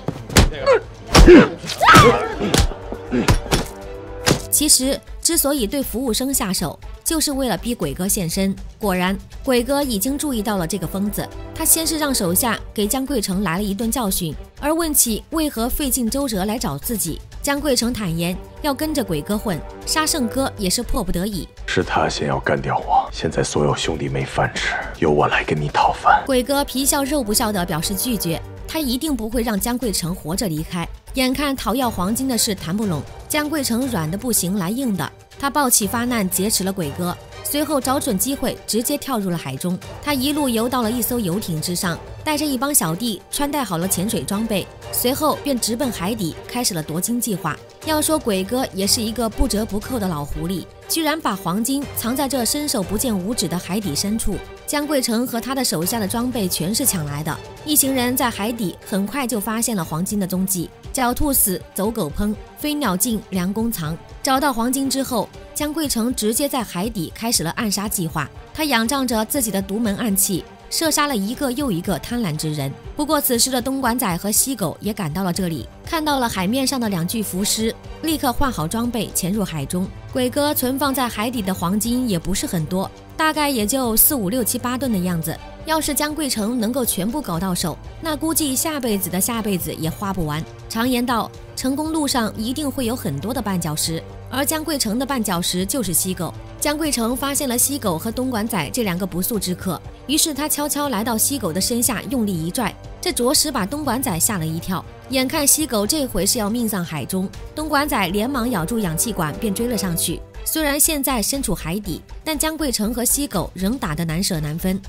其实之所以对服务生下手，就是为了逼鬼哥现身。果然鬼哥已经注意到了这个疯子，他先是让手下给江贵成来了一顿教训，而问起为何费尽周折来找自己，江贵成坦言要跟着鬼哥混，杀圣哥也是迫不得已。 是他先要干掉我，现在所有兄弟没饭吃，由我来跟你讨饭。 鬼哥皮笑肉不笑地表示拒绝，他一定不会让江贵成活着离开。眼看讨要黄金的事谈不拢，江贵成软的不行来硬的，他抱起发难劫持了鬼哥，随后找准机会直接跳入了海中。他一路游到了一艘游艇之上，带着一帮小弟穿戴好了潜水装备，随后便直奔海底，开始了夺金计划。要说鬼哥也是一个不折不扣的老狐狸，居然把黄金藏在这伸手不见五指的海底深处。江贵成和他的手下的装备全是抢来的，一行人在海底很快就发现了黄金的踪迹。狡兔死，走狗烹，飞鸟尽，良弓藏。找到黄金之后，江贵成直接在海底开始了暗杀计划。他仰仗着自己的独门暗器，射杀了一个又一个贪婪之人。不过此时的东莞仔和西狗也赶到了这里，看到了海面上的两具浮尸，立刻换好装备潜入海中。鬼哥存放在海底的黄金也不是很多，大概也就四五六七八吨的样子。要是江贵成能够全部搞到手，那估计下辈子的下辈子也花不完。常言道，成功路上一定会有很多的绊脚石，而江贵成的绊脚石就是西狗。江贵成发现了西狗和东莞仔这两个不速之客，于是他悄悄来到西狗的身下，用力一拽，这着实把东莞仔吓了一跳。眼看西狗这回是要命丧海中，东莞仔连忙咬住氧气管便追了上去。虽然现在身处海底，但江贵成和西狗仍打得难舍难分。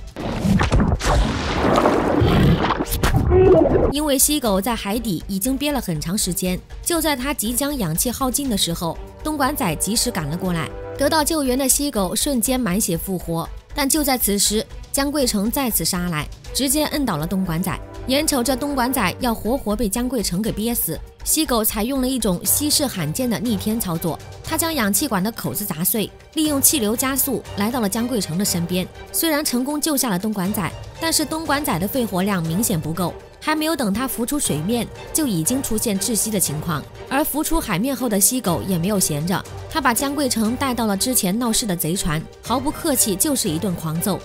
因为西狗在海底已经憋了很长时间，就在他即将氧气耗尽的时候，东莞仔及时赶了过来。得到救援的西狗瞬间满血复活，但就在此时，江贵成再次杀来，直接摁倒了东莞仔。眼瞅着东莞仔要活活被江贵成给憋死，西狗采用了一种稀世罕见的逆天操作，他将氧气管的口子砸碎，利用气流加速来到了江贵成的身边。虽然成功救下了东莞仔，但是东莞仔的肺活量明显不够，还没有等他浮出水面，就已经出现窒息的情况。而浮出海面后的西狗也没有闲着，他把江贵成带到了之前闹事的贼船，毫不客气就是一顿狂揍。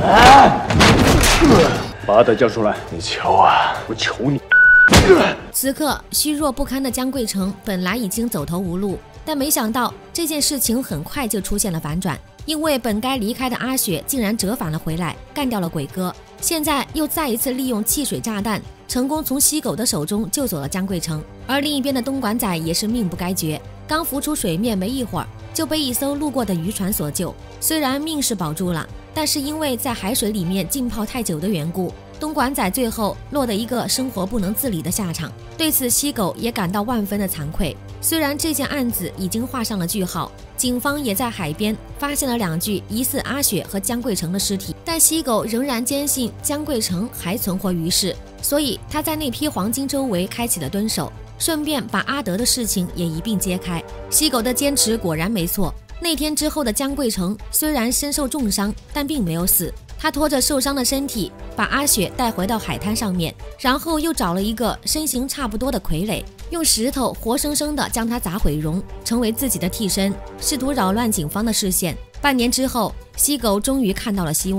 把他交出来！你求啊，我求你！ 此刻虚弱不堪的江贵成本来已经走投无路，但没想到这件事情很快就出现了反转，因为本该离开的阿雪竟然折返了回来，干掉了鬼哥。现在又再一次利用汽水炸弹，成功从西狗的手中救走了江贵成。而另一边的东莞仔也是命不该绝，刚浮出水面没一会儿，就被一艘路过的渔船所救。虽然命是保住了，但是因为在海水里面浸泡太久的缘故，东莞仔最后落得一个生活不能自理的下场。对此西狗也感到万分的惭愧。虽然这件案子已经画上了句号，警方也在海边发现了两具疑似阿雪和江贵成的尸体，但西狗仍然坚信江贵成还存活于世，所以他在那批黄金周围开启了蹲守，顺便把阿德的事情也一并揭开。西狗的坚持果然没错，那天之后的江贵成虽然身受重伤，但并没有死。他拖着受伤的身体把阿雪带回到海滩上面，然后又找了一个身形差不多的傀儡，用石头活生生的将他砸毁容，成为自己的替身，试图扰乱警方的视线。半年之后，西狗终于看到了希望。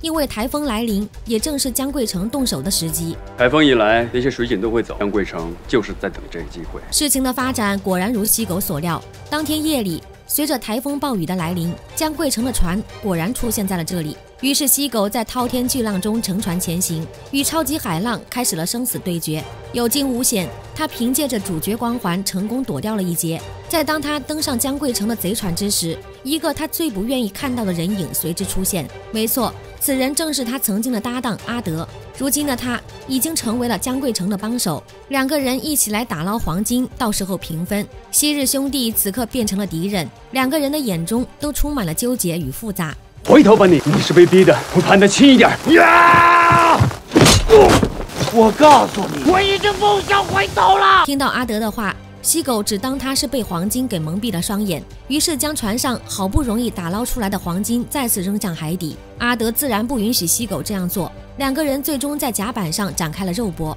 因为台风来临，也正是江贵成动手的时机。 台风一来，那些水警都会走，江贵成就是在等这个机会。 事情的发展果然如西狗所料，当天夜里，随着台风暴雨的来临，江贵成的船果然出现在了这里。于是西狗在滔天巨浪中乘船前行，与超级海浪开始了生死对决。有惊无险，他凭借着主角光环成功躲掉了一劫。在当他登上江贵成的贼船之时，一个他最不愿意看到的人影随之出现。没错，此人正是他曾经的搭档阿德。如今的他已经成为了江贵成的帮手，两个人一起来打捞黄金，到时候平分。昔日兄弟此刻变成了敌人，两个人的眼中都充满了纠结与复杂。 回头吧你，你是被逼的，我判得轻一点。呀！ 我告诉你，我已经不想回头了。 听到阿德的话，西狗只当他是被黄金给蒙蔽了双眼，于是将船上好不容易打捞出来的黄金再次扔向海底。阿德自然不允许西狗这样做，两个人最终在甲板上展开了肉搏。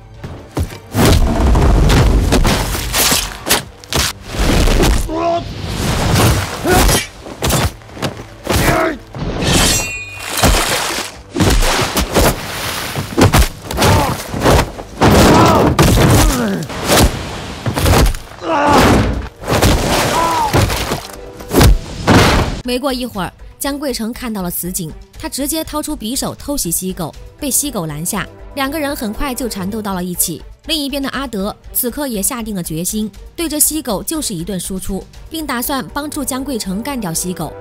没过一会儿，江贵成看到了此景，他直接掏出匕首偷袭西狗，被西狗拦下，两个人很快就缠斗到了一起。另一边的阿德此刻也下定了决心，对着西狗就是一顿输出，并打算帮助江贵成干掉西狗。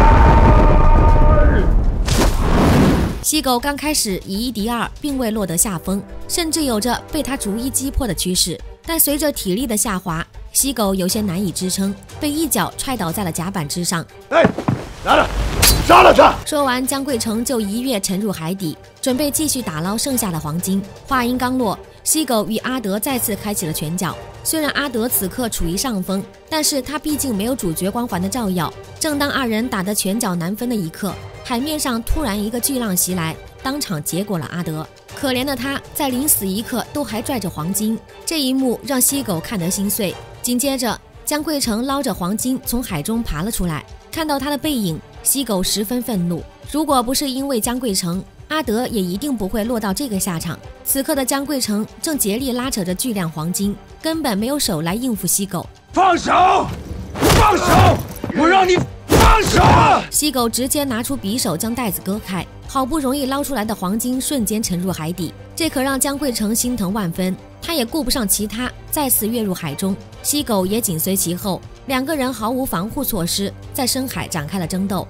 西狗刚开始以一敌二，并未落得下风，甚至有着被他逐一击破的趋势。但随着体力的下滑，西狗有些难以支撑，被一脚踹倒在了甲板之上。 哎，拿着，杀了他！ 说完，江贵成就一跃沉入海底，准备继续打捞剩下的黄金。话音刚落，西狗与阿德再次开启了拳脚。虽然阿德此刻处于上风，但是他毕竟没有主角光环的照耀。正当二人打得拳脚难分的一刻，海面上突然一个巨浪袭来，当场结果了阿德。可怜的他在临死一刻都还拽着黄金，这一幕让西狗看得心碎。紧接着，江贵成捞着黄金从海中爬了出来，看到他的背影，西狗十分愤怒。如果不是因为江贵成，阿德也一定不会落到这个下场。此刻的江贵成正竭力拉扯着巨量黄金，根本没有手来应付西狗。 放手！放手！我让你放手！ 西狗直接拿出匕首将袋子割开，好不容易捞出来的黄金瞬间沉入海底，这可让江贵成心疼万分。他也顾不上其他，再次跃入海中，西狗也紧随其后，两个人毫无防护措施，在深海展开了争斗。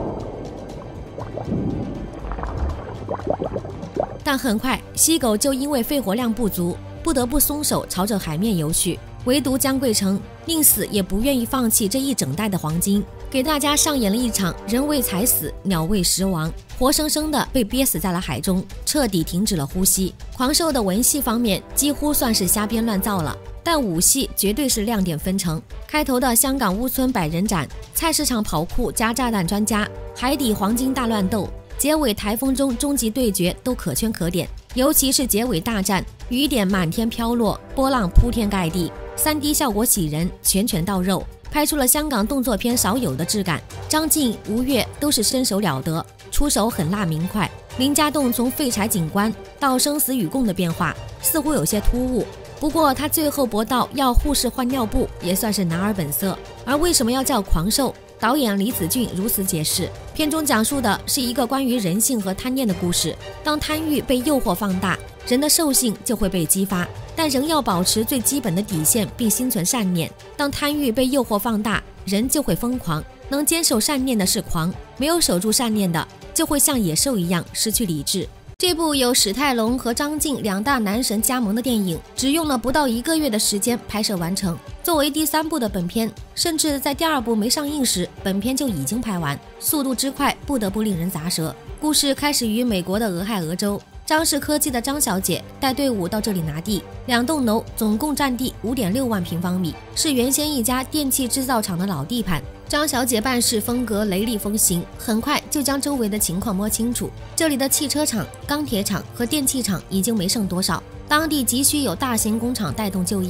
但很快，西狗就因为肺活量不足，不得不松手朝着海面游去。唯独江贵成宁死也不愿意放弃这一整袋的黄金，给大家上演了一场人为财死，鸟为食亡，活生生的被憋死在了海中，彻底停止了呼吸。狂兽的文戏方面几乎算是瞎编乱造了，但武戏绝对是亮点纷呈。开头的香港屋村百人斩，菜市场跑酷加炸弹专家，海底黄金大乱斗，结尾台风中终极对决都可圈可点。尤其是结尾大战，雨点满天飘落，波浪铺天盖地， 三 D 效果喜人，拳拳到肉，拍出了香港动作片少有的质感。张晋、吴越都是身手了得，出手狠辣明快。林家栋从废柴警官到生死与共的变化似乎有些突兀，不过他最后搏到要护士换尿布也算是男儿本色。而为什么要叫狂兽？导演李子俊如此解释：片中讲述的是一个关于人性和贪念的故事。当贪欲被诱惑放大，人的兽性就会被激发，但仍要保持最基本的底线，并心存善念。当贪欲被诱惑放大，人就会疯狂。能坚守善念的是狂，没有守住善念的，就会像野兽一样失去理智。这部由史泰龙和张晋两大男神加盟的电影，只用了不到一个月的时间拍摄完成。作为第三部的本片，甚至在第二部没上映时，本片就已经拍完，速度之快不得不令人咂舌。故事开始于美国的俄亥俄州，张氏科技的张小姐带队伍到这里拿地，两栋楼总共占地 五点六万平方米，是原先一家电器制造厂的老地盘。张小姐办事风格雷厉风行，很快就将周围的情况摸清楚。这里的汽车厂、钢铁厂和电器厂已经没剩多少，当地急需有大型工厂带动就业。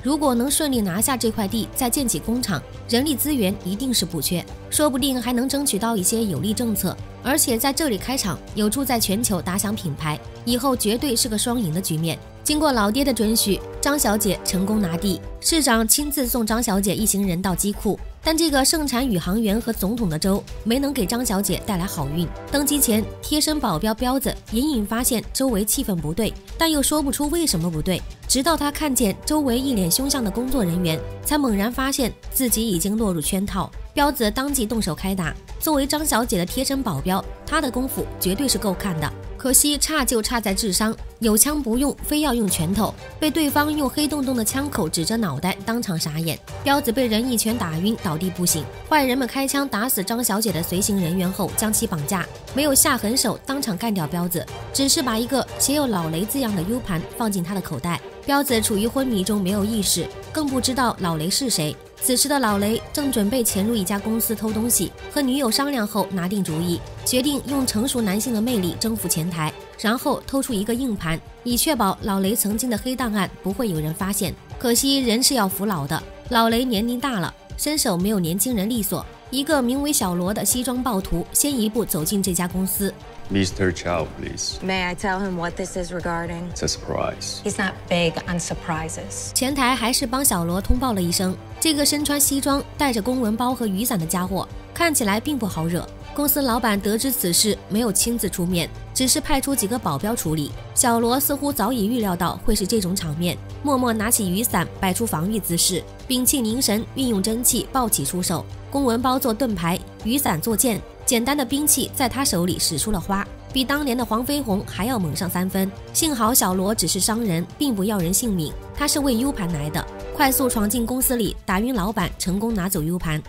如果能顺利拿下这块地，再建起工厂，人力资源一定是不缺，说不定还能争取到一些有利政策。而且在这里开厂，有助在全球打响品牌，以后绝对是个双赢的局面。经过老爹的准许，张小姐成功拿地，市长亲自送张小姐一行人到机库。但这个盛产宇航员和总统的州没能给张小姐带来好运。登机前，贴身保镖彪子隐隐发现周围气氛不对，但又说不出为什么不对。直到他看见周围一脸凶相的工作人员，才猛然发现自己已经落入圈套。彪子当即动手开打。作为张小姐的贴身保镖，他的功夫绝对是够看的。可惜差就差在智商，有枪不用，非要用拳头，被对方用黑洞洞的枪口指着脑袋，当场傻眼。彪子被人一拳打晕，倒地不醒。坏人们开枪打死张小姐的随行人员后，将其绑架，没有下狠手当场干掉彪子，只是把一个写有老雷字样的 U 盘放进他的口袋。彪子处于昏迷中，没有意识，更不知道老雷是谁。此时的老雷正准备潜入一家公司偷东西，和女友商量后拿定主意，决定用成熟男性的魅力征服前台，然后偷出一个硬盘，以确保老雷曾经的黑档案不会有人发现。可惜人是要服老的，老雷年龄大了，身手没有年轻人利索。一个名为小罗的西装暴徒先一步走进这家公司。 Mister Chow, please. May I tell him what this is regarding? It's a surprise. He's not big on surprises. 前台还是帮小罗通报了一声，这个身穿西装、带着公文包和雨伞的家伙，看起来并不好惹。公司老板得知此事，没有亲自出面，只是派出几个保镖处理。小罗似乎早已预料到会是这种场面，默默拿起雨伞，摆出防御姿势，屏气凝神，运用真气抱起出手。公文包做盾牌，雨伞做剑，简单的兵器在他手里使出了花，比当年的黄飞鸿还要猛上三分。幸好小罗只是商人，并不要人性命，他是为 U 盘来的，快速闯进公司里，打晕老板，成功拿走 U 盘。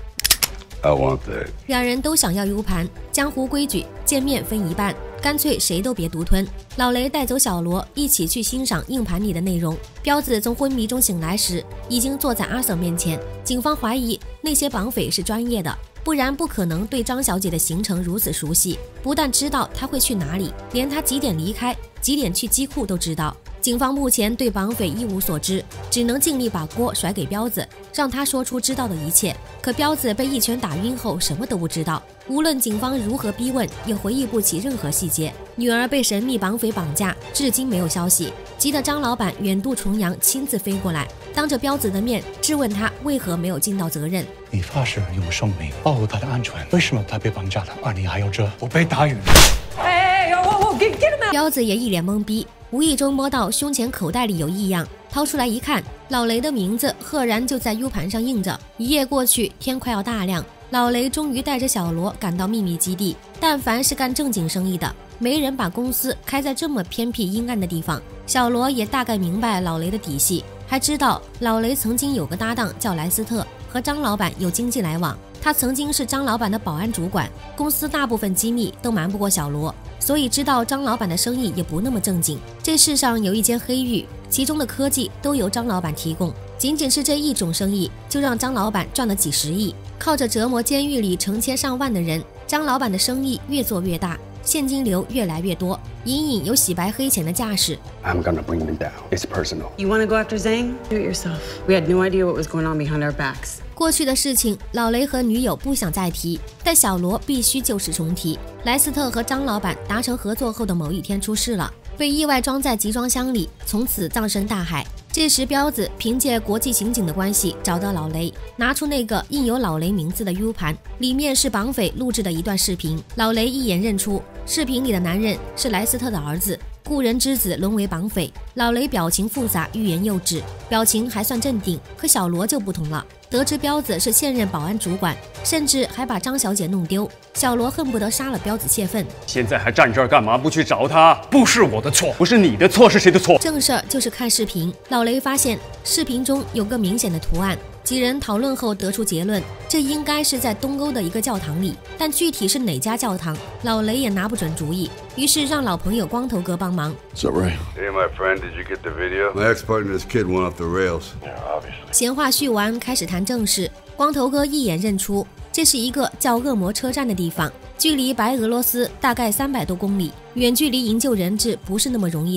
I want that. 两人都想要 U 盘，江湖规矩，见面分一半，干脆谁都别独吞。老雷带走小罗，一起去欣赏硬盘里的内容。彪子从昏迷中醒来时，已经坐在阿 Sir 面前。警方怀疑那些绑匪是专业的，不然不可能对张小姐的行程如此熟悉。不但知道她会去哪里，连她几点离开、几点去机库都知道。警方目前对绑匪一无所知，只能尽力把锅甩给彪子，让他说出知道的一切。可彪子被一拳打晕后什么都不知道，无论警方如何逼问，也回忆不起任何细节。女儿被神秘绑匪绑架，至今没有消息，急得张老板远渡重洋亲自飞过来，当着彪子的面质问他为何没有尽到责任。 你发誓用生命保护他的安全，为什么他被绑架了，而你还有这？我被打晕了。 哎，我我给给他们。彪子也一脸懵逼。无意中摸到胸前口袋里有异样，掏出来一看，老雷的名字赫然就在 U 盘上印着。一夜过去，天快要大亮，老雷终于带着小罗赶到秘密基地。但凡是干正经生意的，没人把公司开在这么偏僻阴暗的地方。小罗也大概明白老雷的底细，还知道老雷曾经有个搭档叫莱斯特，和张老板有经济来往。他曾经是张老板的保安主管，公司大部分机密都瞒不过小罗，所以知道张老板的生意也不那么正经。这世上有一间黑域，其中的科技都由张老板提供，仅仅是这一种生意就让张老板赚了几十亿。靠着折磨监狱里成千上万的人，张老板的生意越做越大，现金流越来越多，隐隐有洗白黑钱的架势。 I'm gonna bring them down. It's personal. You want to go after Zhang? Do it yourself. We had no idea what was going on behind our backs. 过去的事情，老雷和女友不想再提，但小罗必须旧事重提。莱斯特和张老板达成合作后的某一天出事了，被意外装在集装箱里，从此葬身大海。这时彪子凭借国际刑警的关系找到老雷，拿出那个印有老雷名字的 U 盘，里面是绑匪录制的一段视频。老雷一眼认出视频里的男人是莱斯特的儿子，故人之子沦为绑匪。老雷表情复杂，欲言又止，表情还算镇定。可小罗就不同了，得知彪子是现任保安主管，甚至还把张小姐弄丢，小罗恨不得杀了彪子泄愤。 现在还站这儿干嘛？不去找他？不是我的错，不是你的错，是谁的错？ 正事儿就是看视频。老雷发现视频中有个明显的图案，几人讨论后得出结论，这应该是在东欧的一个教堂里，但具体是哪家教堂，老雷也拿不准主意，于是让老朋友光头哥帮忙。 Is that right? Hey, my friend, did you get the video? My ex-partner's kid went off the rails. Yeah, obviously. 闲话叙完，开始谈正事。光头哥一眼认出，这是一个叫恶魔车站的地方，距离白俄罗斯大概三百多公里，远距离营救人质不是那么容易的。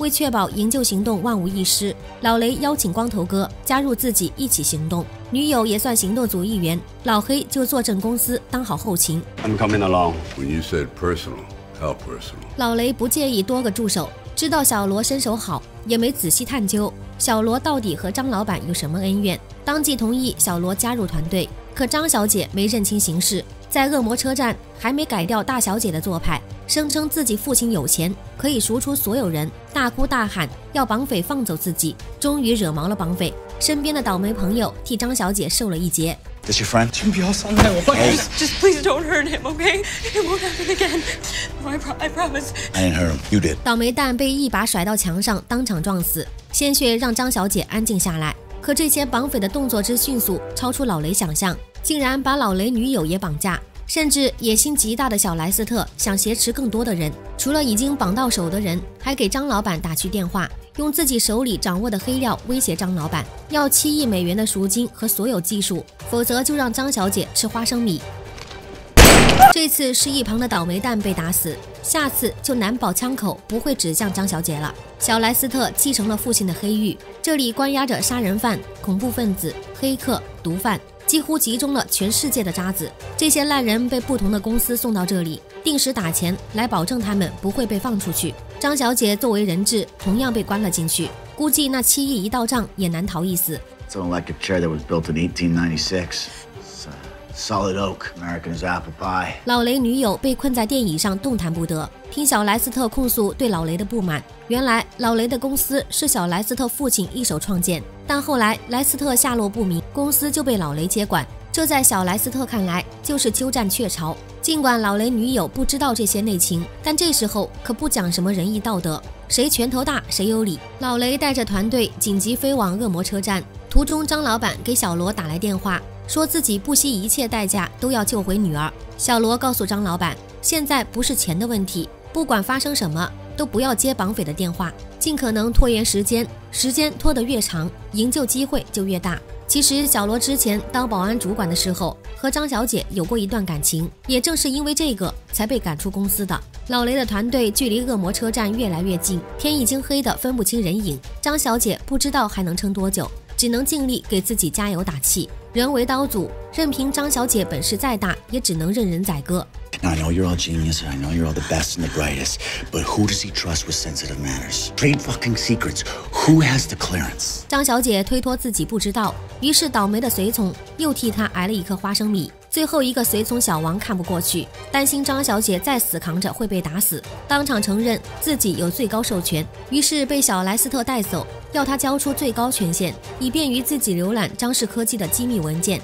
为确保营救行动万无一失，老雷邀请光头哥加入自己一起行动，女友也算行动组一员，老黑就坐镇公司当好后勤。 I'm coming along. When you said personal, how personal? 老雷不介意多个助手，知道小罗身手好，也没仔细探究小罗到底和张老板有什么恩怨，当即同意小罗加入团队。可张小姐没认清形势，在恶魔车站还没改掉大小姐的做派，声称自己父亲有钱，可以赎出所有人，大哭大喊要绑匪放走自己，终于惹毛了绑匪。身边的倒霉朋友替张小姐受了一劫。 This your friend? 请不要伤害我，拜托。 Just please don't hurt him, okay? It won't happen again. I, pro I promise. I didn't hurt him. You did. 倒霉蛋被一把甩到墙上，当场撞死，鲜血让张小姐安静下来。可这些绑匪的动作之迅速，超出老雷想象，竟然把老雷女友也绑架。甚至野心极大的小莱斯特想挟持更多的人，除了已经绑到手的人，还给张老板打去电话，用自己手里掌握的黑料威胁张老板，要七亿美元的赎金和所有技术，否则就让张小姐吃花生米。这次是一旁的倒霉蛋被打死，下次就难保枪口不会指向张小姐了。小莱斯特继承了父亲的黑狱，这里关押着杀人犯、恐怖分子、黑客、毒贩，几乎集中了全世界的渣子。这些烂人被不同的公司送到这里，定时打钱来保证他们不会被放出去。张小姐作为人质，同样被关了进去，估计那七亿一到账也难逃一死。 It's an electric chair that was built in eighteen ninety-six. It's a solid oak, American as apple pie. 老雷女友被困在电椅上动弹不得，听小莱斯特控诉对老雷的不满。原来老雷的公司是小莱斯特父亲一手创建，但后来莱斯特下落不明，公司就被老雷接管。这在小莱斯特看来就是鸠占鹊巢。尽管老雷女友不知道这些内情，但这时候可不讲什么仁义道德，谁拳头大谁有理。老雷带着团队紧急飞往恶魔车站，途中张老板给小罗打来电话，说自己不惜一切代价都要救回女儿。小罗告诉张老板，现在不是钱的问题，不管发生什么都不要接绑匪的电话，尽可能拖延时间，时间拖得越长，营救机会就越大。其实小罗之前当保安主管的时候，和张小姐有过一段感情，也正是因为这个才被赶出公司的。老雷的团队距离恶魔车站越来越近，天已经黑得分不清人影。张小姐不知道还能撑多久，只能尽力给自己加油打气。人为刀俎，任凭张小姐本事再大，也只能任人宰割。 Now, I know you're all genius, and I know you're all the best and the brightest, but who does he trust with sensitive matters? Trade fucking secrets. Who has the clearance? 张小姐推脱自己不知道，于是倒霉的随从又替她挨了一颗花生米。最后一个随从小王看不过去，担心张小姐再死扛着会被打死，当场承认自己有最高授权，于是被小莱斯特带走，要她交出最高权限，以便于自己浏览张氏科技的机密文件。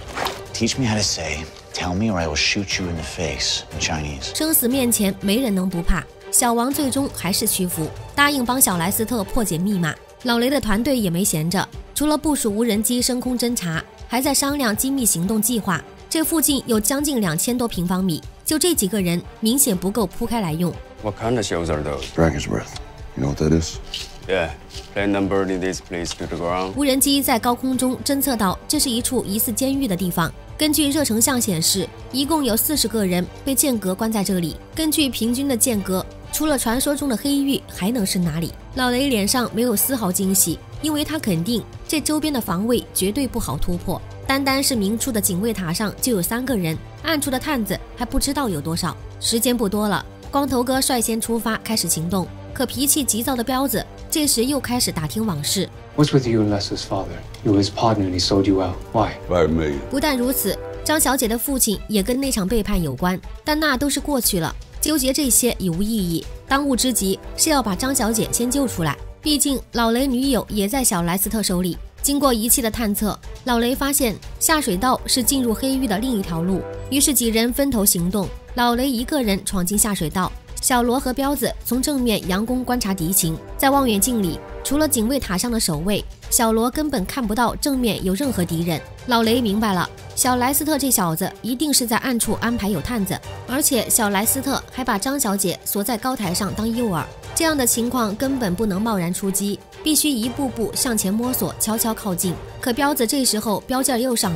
Teach me how to say.Tell me or I will shoot you in the face in Chinese. 生死面前没人能不怕，小王最终还是屈服，答应帮小莱斯特破解密码。老雷的团队也没闲着，除了部署无人机升空侦察，还在商量机密行动计划。这附近有将近两千多平方米，就这几个人明显不够铺开来用。 What kind of shells are those? Dragonsworth. You know what that is? Yeah. Plane number in this place to the ground. 无人机在高空中侦测到这是一处疑似监狱的地方。根据热成像显示，一共有四十个人被间隔关在这里。根据平均的间隔，除了传说中的黑狱，还能是哪里？老雷脸上没有丝毫惊喜，因为他肯定这周边的防卫绝对不好突破。单单是明处的警卫塔上就有三个人，暗处的探子还不知道有多少。时间不多了，光头哥率先出发开始行动，可脾气急躁的彪子这时又开始打听往事。 What's with you and Lester's father? You were his partner and he sold you out. Why? Five million. 不但如此，张小姐的父亲也跟那场背叛有关，但那都是过去了，纠结这些已无意义。当务之急是要把张小姐先救出来，毕竟老雷女友也在小莱斯特手里。经过仪器的探测，老雷发现下水道是进入黑狱的另一条路，于是几人分头行动。老雷一个人闯进下水道，小罗和彪子从正面佯攻观察敌情。在望远镜里，除了警卫塔上的守卫，小罗根本看不到正面有任何敌人。老雷明白了，小莱斯特这小子一定是在暗处安排有探子，而且小莱斯特还把张小姐锁在高台上当诱饵。这样的情况根本不能贸然出击，必须一步步向前摸索，悄悄靠近。可彪子这时候彪劲儿又上来，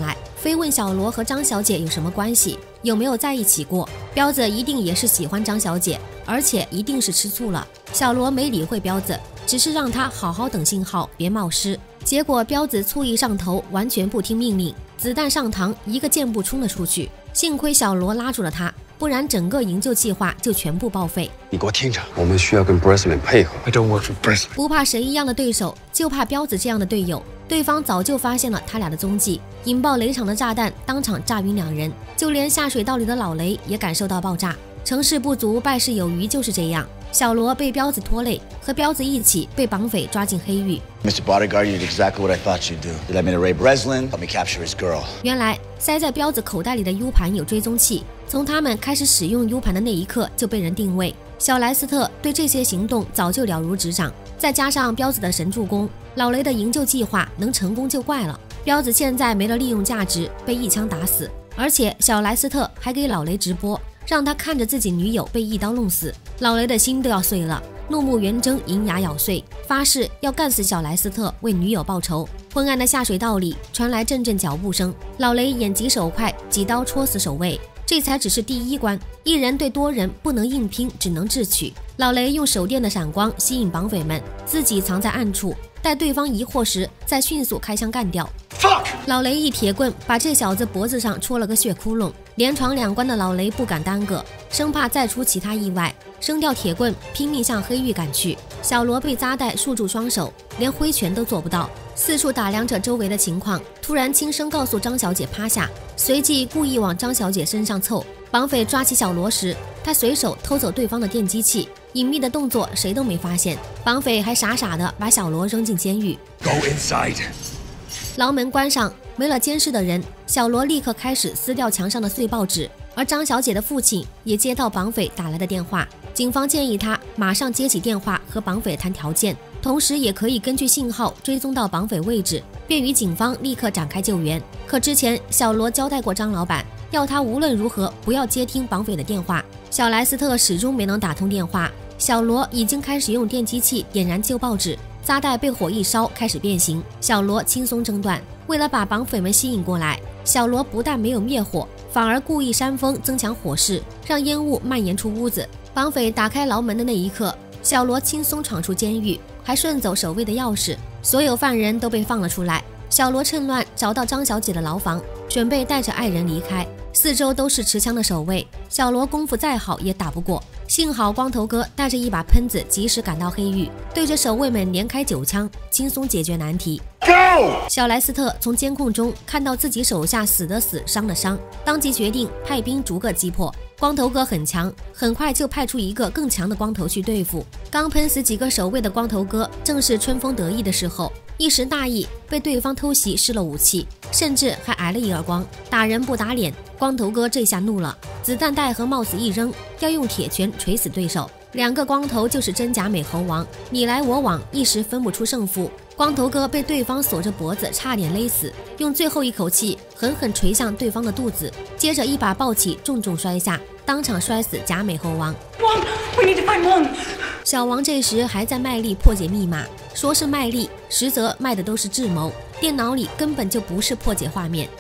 非问小罗和张小姐有什么关系，有没有在一起过。彪子一定也是喜欢张小姐，而且一定是吃醋了。小罗没理会彪子，只是让他好好等信号，别冒失。结果彪子醋意上头，完全不听命令，子弹上膛，一个箭步冲了出去。幸亏小罗拉住了他，不然整个营救计划就全部报废。 你给我听着，我们需要跟 Breslin 配合。I don't work for Breslin。 不怕神一样的对手，就怕彪子这样的队友。对方早就发现了他俩的踪迹，引爆雷场的炸弹当场炸晕两人，就连下水道里的老雷也感受到爆炸。成事不足败事有余就是这样。小罗被彪子拖累，和彪子一起被绑匪抓进黑狱。 Mister Bodyguard, you did exactly what I thought you'd do. You led me to Ray Breslin, help me capture his girl. 原来塞在彪子口袋里的 U 盘有追踪器，从他们开始使用 U 盘的那一刻就被人定位。小莱斯特对这些行动早就了如指掌，再加上彪子的神助攻，老雷的营救计划能成功就怪了。彪子现在没了利用价值，被一枪打死，而且小莱斯特还给老雷直播，让他看着自己女友被一刀弄死。老雷的心都要碎了，怒目圆睁，银牙咬碎，发誓要干死小莱斯特，为女友报仇。昏暗的下水道里传来阵阵脚步声，老雷眼疾手快，几刀戳死守卫。这才只是第一关，一人对多人不能硬拼，只能智取。老雷用手电的闪光吸引绑匪们，自己藏在暗处，待对方疑惑时再迅速开枪干掉。Fuck! 老雷一铁棍把这小子脖子上戳了个血窟窿。连闯两关的老雷不敢耽搁，生怕再出其他意外，扔掉铁棍拼命向黑狱赶去。小罗被扎带束住双手，连挥拳都做不到，四处打量着周围的情况，突然轻声告诉张小姐趴下，随即故意往张小姐身上凑。绑匪抓起小罗时，他随手偷走对方的电击器，隐秘的动作谁都没发现。绑匪还傻傻的把小罗扔进监狱。 Go inside。 牢门关上，没了监视的人，小罗立刻开始撕掉墙上的碎报纸。而张小姐的父亲也接到绑匪打来的电话，警方建议他马上接起电话和绑匪谈条件，同时也可以根据信号追踪到绑匪位置，便于警方立刻展开救援。可之前小罗交代过张老板，要他无论如何不要接听绑匪的电话。小莱斯特始终没能打通电话，小罗已经开始用电击器点燃旧报纸，扎带被火一烧开始变形，小罗轻松挣断。为了把绑匪们吸引过来，小罗不但没有灭火，反而故意扇风增强火势，让烟雾蔓延出屋子。绑匪打开牢门的那一刻，小罗轻松闯出监狱，还顺走守卫的钥匙，所有犯人都被放了出来。小罗趁乱找到张小姐的牢房，准备带着爱人离开。四周都是持枪的守卫，小罗功夫再好也打不过。幸好光头哥带着一把喷子及时赶到黑狱，对着守卫们连开九枪，轻松解决难题。小莱斯特从监控中看到自己手下死的死，伤的伤，当即决定派兵逐个击破。光头哥很强，很快就派出一个更强的光头去对付。刚喷死几个守卫的光头哥正是春风得意的时候，一时大意被对方偷袭失了武器，甚至还挨了一耳光。打人不打脸，光头哥这下怒了，子弹袋和帽子一扔，要用铁拳锤死对手。两个光头就是真假美猴王，你来我往，一时分不出胜负。光头哥被对方锁着脖子，差点勒死，用最后一口气狠狠捶向对方的肚子，接着一把抱起，重重摔下，当场摔死假美猴王。 Wong, we need to find Wong. 小王这时还在卖力破解密码，说是卖力，实则卖的都是智谋，电脑里根本就不是破解画面。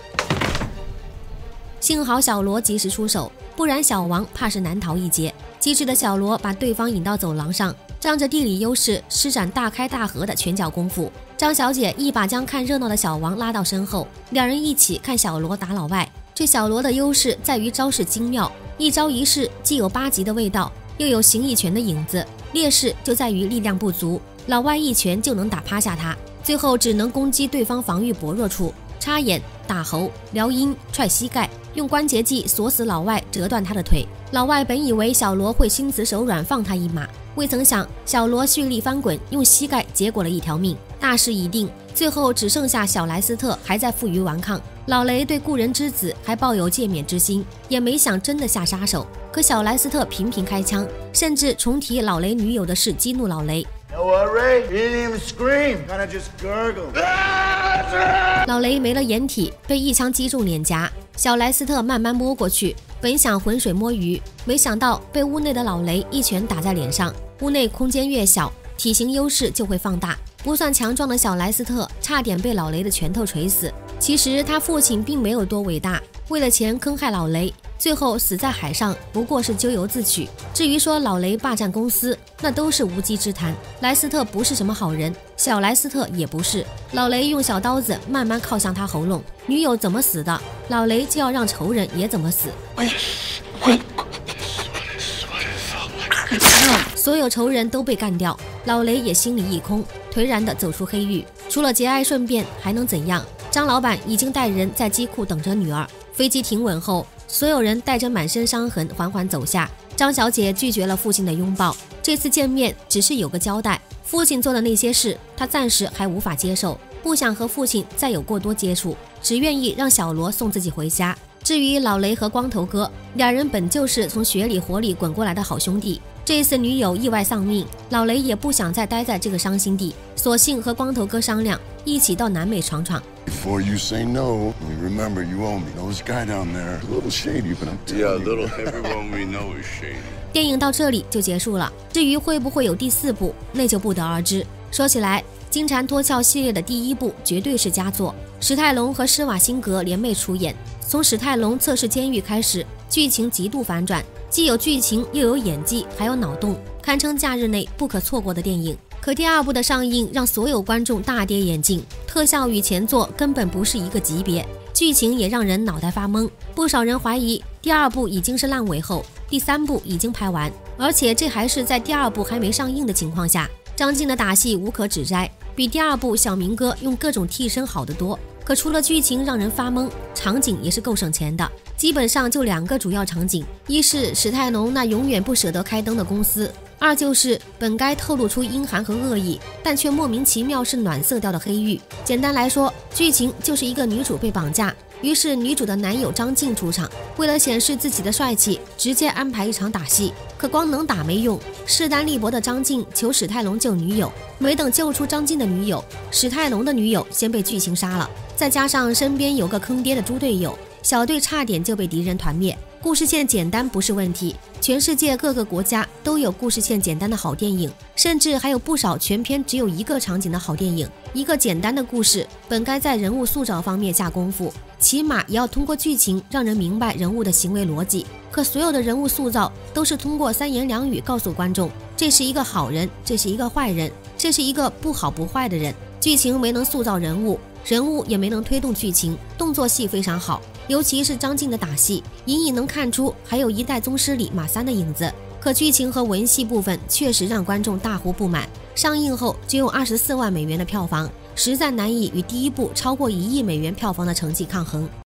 幸好小罗及时出手，不然小王怕是难逃一劫。机智的小罗把对方引到走廊上，仗着地理优势施展大开大合的拳脚功夫。张小姐一把将看热闹的小王拉到身后，两人一起看小罗打老外。这小罗的优势在于招式精妙，一招一式既有八极的味道，又有形意拳的影子。劣势就在于力量不足，老外一拳就能打趴下他，最后只能攻击对方防御薄弱处，插眼、打喉、撩阴、踹膝盖，用关节技锁死老外，折断他的腿。老外本以为小罗会心慈手软放他一马，未曾想小罗蓄力翻滚，用膝盖结果了一条命，大势已定。最后只剩下小莱斯特还在负隅顽抗。老雷对故人之子还抱有诫勉之心，也没想真的下杀手。可小莱斯特频频开枪，甚至重提老雷女友的事，激怒老雷。 No what, Ray? He didn't even scream. Kinda just gurgled. 老雷没了掩体，被一枪击中脸颊。小莱斯特慢慢摸过去，本想浑水摸鱼，没想到被屋内的老雷一拳打在脸上。屋内空间越小，体型优势就会放大。不算强壮的小莱斯特差点被老雷的拳头锤死。 其实他父亲并没有多伟大，为了钱坑害老雷，最后死在海上不过是咎由自取。至于说老雷霸占公司，那都是无稽之谈。莱斯特不是什么好人，小莱斯特也不是。老雷用小刀子慢慢靠向他喉咙，女友怎么死的，老雷就要让仇人也怎么死。所有仇人都被干掉，老雷也心里一空，颓然地走出黑狱。除了节哀顺变还能怎样？张老板已经带人在机库等着女儿。飞机停稳后，所有人带着满身伤痕缓缓走下。张小姐拒绝了父亲的拥抱，这次见面只是有个交代。父亲做的那些事，她暂时还无法接受，不想和父亲再有过多接触，只愿意让小罗送自己回家。至于老雷和光头哥，俩人本就是从血里火里滚过来的好兄弟。这次女友意外丧命，老雷也不想再待在这个伤心地，索性和光头哥商量，一起到南美闯闯。 Before you say no, remember you owe me. This guy down there, a little shady, but I'm telling you. Yeah, little everyone we know is shady. 电影到这里就结束了，至于会不会有第四部，那就不得而知。说起来，金蝉脱壳系列的第一部绝对是佳作，史泰龙和施瓦辛格联袂出演。从史泰龙测试监狱开始，剧情极度反转，既有剧情又有演技，还有脑洞，堪称假日内不可错过的电影。可第二部的上映让所有观众大跌眼镜，特效与前作根本不是一个级别，剧情也让人脑袋发懵。不少人怀疑第二部已经是烂尾后，第三部已经拍完，而且这还是在第二部还没上映的情况下。张晋的打戏无可指摘，比第二部小明哥用各种替身好得多。可除了剧情让人发懵，场景也是够省钱的，基本上就两个主要场景，一是史泰龙那永远不舍得开灯的公司，二就是本该透露出阴寒和恶意，但却莫名其妙是暖色调的黑狱。简单来说，剧情就是一个女主被绑架，于是女主的男友张晋出场，为了显示自己的帅气，直接安排一场打戏。可光能打没用，势单力薄的张晋求史泰龙救女友，没等救出张晋的女友，史泰龙的女友先被剧情杀了，再加上身边有个坑爹的猪队友，小队差点就被敌人团灭。故事线简单不是问题，全世界各个国家都有故事线简单的好电影，甚至还有不少全篇只有一个场景的好电影。一个简单的故事本该在人物塑造方面下功夫，起码也要通过剧情让人明白人物的行为逻辑。可所有的人物塑造都是通过三言两语告诉观众，这是一个好人，这是一个坏人，这是一个不好不坏的人。剧情没能塑造人物，人物也没能推动剧情，动作戏非常好，尤其是张晋的打戏，隐隐能看出还有一代宗师里马三的影子。可剧情和文戏部分确实让观众大呼不满，上映后只有二十四万美元的票房，实在难以与第一部超过一亿美元票房的成绩抗衡。